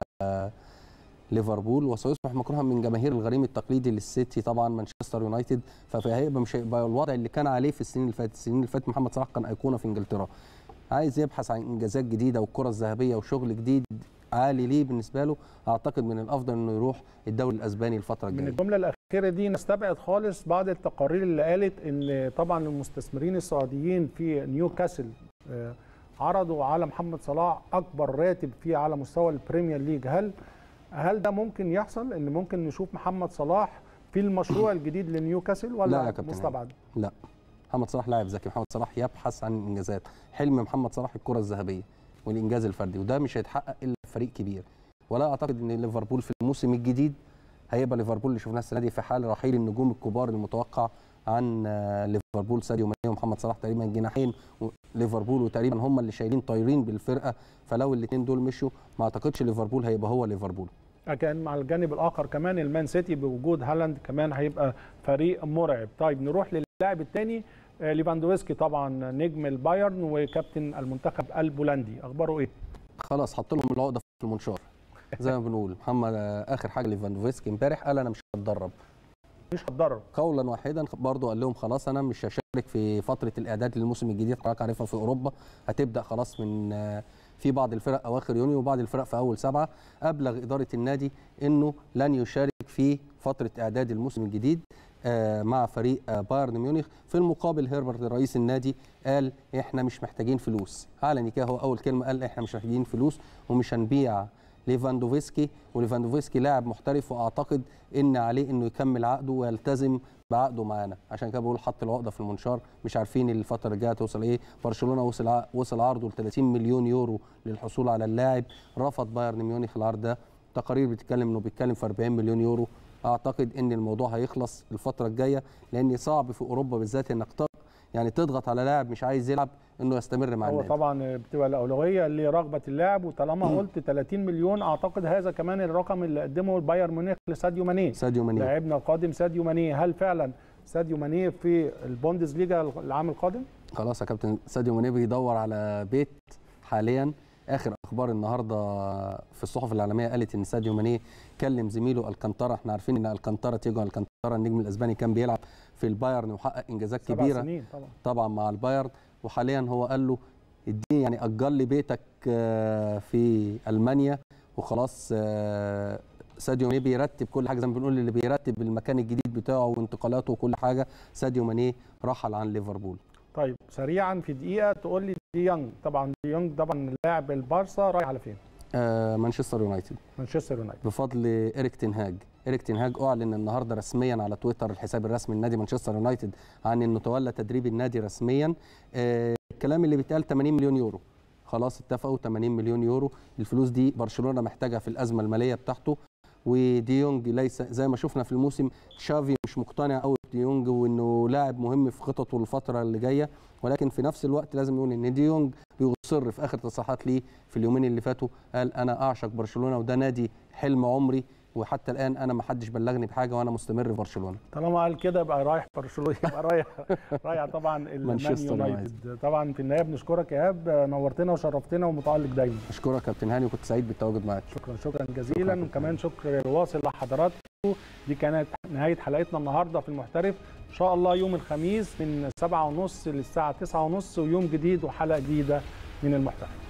ليفربول، وسيصبح مكروها من جماهير الغريم التقليدي للسيتي طبعا مانشستر يونايتد، فهيبقى مش هيبقى الوضع اللي كان عليه في السنين اللي فاتت. السنين اللي فاتت محمد صلاح كان ايقونه في انجلترا، عايز يبحث عن انجازات جديده والكره الذهبيه وشغل جديد عالي ليه بالنسبه له. اعتقد من الافضل انه يروح الدوري الاسباني الفتره الجايه. من الجمله الاخيره دي نستبعد خالص بعض التقارير اللي قالت ان طبعا المستثمرين السعوديين في نيوكاسل عرضوا على محمد صلاح اكبر راتب فيه على مستوى البريمير ليج. هل ده ممكن يحصل، ان ممكن نشوف محمد صلاح في المشروع الجديد لنيوكاسل، ولا لا يا كابتن مستبعد؟ لا، محمد صلاح لاعب ذكي، محمد صلاح يبحث عن الانجازات. حلم محمد صلاح الكره الذهبيه والانجاز الفردي، وده مش هيتحقق الا في فريق كبير. ولا اعتقد ان ليفربول في الموسم الجديد هيبقى ليفربول اللي شفناه السنه دي في حال رحيل النجوم الكبار المتوقع عن ليفربول، ساديو ماني ومحمد صلاح تقريبا جناحين ليفربول، وتقريبا هم اللي شايلين طايرين بالفرقه، فلو الاثنين دول مشوا ما اعتقدش ليفربول هيبقى هو ليفربول. كان مع الجانب الاخر كمان المان سيتي بوجود هالاند كمان هيبقى فريق مرعب. طيب نروح للاعب الثاني، ليفاندوفسكي طبعا نجم البايرن وكابتن المنتخب البولندي، اخباره ايه؟ خلاص حط لهم العقده في المنشار زي ما بنقول. محمد اخر حاجه ليفاندوفسكي امبارح قال انا مش هتدرب، قولا واحدا برضه قال لهم خلاص انا مش هشارك في فتره الاعداد للموسم الجديد. حضرتك عارفها في اوروبا هتبدا خلاص من في بعض الفرق اواخر يونيو وبعض الفرق في اول 7. ابلغ اداره النادي انه لن يشارك في فتره اعداد الموسم الجديد مع فريق بايرن ميونخ. في المقابل هيربرت رئيس النادي قال احنا مش محتاجين فلوس، علني كده هو اول كلمه قال احنا مش محتاجين فلوس ومش هنبيع ليفاندوفسكي، وليفاندوفسكي لاعب محترف واعتقد ان عليه انه يكمل عقده ويلتزم بعقده معانا. عشان كده بقول حط العقده في المنشار، مش عارفين الفتره الجايه توصل ايه. برشلونه وصل عرضه ل 30 مليون يورو للحصول على اللاعب، رفض بايرن ميونخ العرض ده. تقارير بتتكلم انه بيتكلم في 40 مليون يورو. اعتقد ان الموضوع هيخلص الفتره الجايه، لان صعب في اوروبا بالذات انك يعني تضغط على لاعب مش عايز يلعب انه يستمر مع النادي. هو طبعا بتبقى الاولويه لرغبه اللاعب، وطالما قلت 30 مليون اعتقد هذا كمان الرقم اللي قدمه البايرن ميونخ لساديو ماني. لاعبنا القادم ساديو ماني، هل فعلا ساديو ماني في البوندسليجا العام القادم؟ خلاص يا كابتن، ساديو ماني بيدور على بيت حاليا. اخر اخبار النهارده في الصحف العالميه قالت ان ساديو ماني كلم زميله الكانتارا. احنا عارفين ان الكانتارا تيجو الكانتارا النجم الاسباني كان بيلعب في البايرن وحقق انجازات كبيره 7 سنين طبعا مع البايرن، وحاليا هو قال له اديني يعني اجر لي بيتك في المانيا وخلاص. ساديو ماني بيرتب كل حاجه زي ما بنقول، اللي بيرتب المكان الجديد بتاعه وانتقالاته وكل حاجه. ساديو ماني رحل عن ليفربول. طيب سريعا في دقيقه تقول لي دي يونج، طبعا دي يونج طبعا لاعب البارسا رايح على فين؟ مانشستر يونايتد. مانشستر يونايتد بفضل إيريك تين هاج. إيريك تين هاج اعلن النهارده رسميا على تويتر الحساب الرسمي لنادي مانشستر يونايتد عن انه تولى تدريب النادي رسميا. الكلام اللي بيتقال 80 مليون يورو، خلاص اتفقوا 80 مليون يورو. الفلوس دي برشلونه محتاجها في الازمه الماليه بتاعته، وديونج ليس زي ما شفنا في الموسم. تشافي مش مقتنع قوي بديونج وانه لاعب مهم في خططه الفتره اللي جايه، ولكن في نفس الوقت لازم نقول ان ديونج بيصر في اخر تصريحات ليه في اليومين اللي فاتوا، قال انا اعشق برشلونه وده نادي حلم عمري، وحتى الان انا ما حدش بلغني بحاجه وانا مستمر في برشلونه. طالما قال كده يبقى رايح برشلونه، يبقى رايح طبعا مانشستر يونايتد. طبعا في النهايه بنشكرك يا ايهاب، نورتنا وشرفتنا ومتالق دايما. اشكرك كابتن هاني وكنت سعيد بالتواجد معاك. شكرا جزيلا، وكمان شكر واصل لحضراتكم. دي كانت نهايه حلقتنا النهارده في المحترف. ان شاء الله يوم الخميس من 7:30 للساعه 9:30 ويوم جديد وحلقه جديده من المحترف.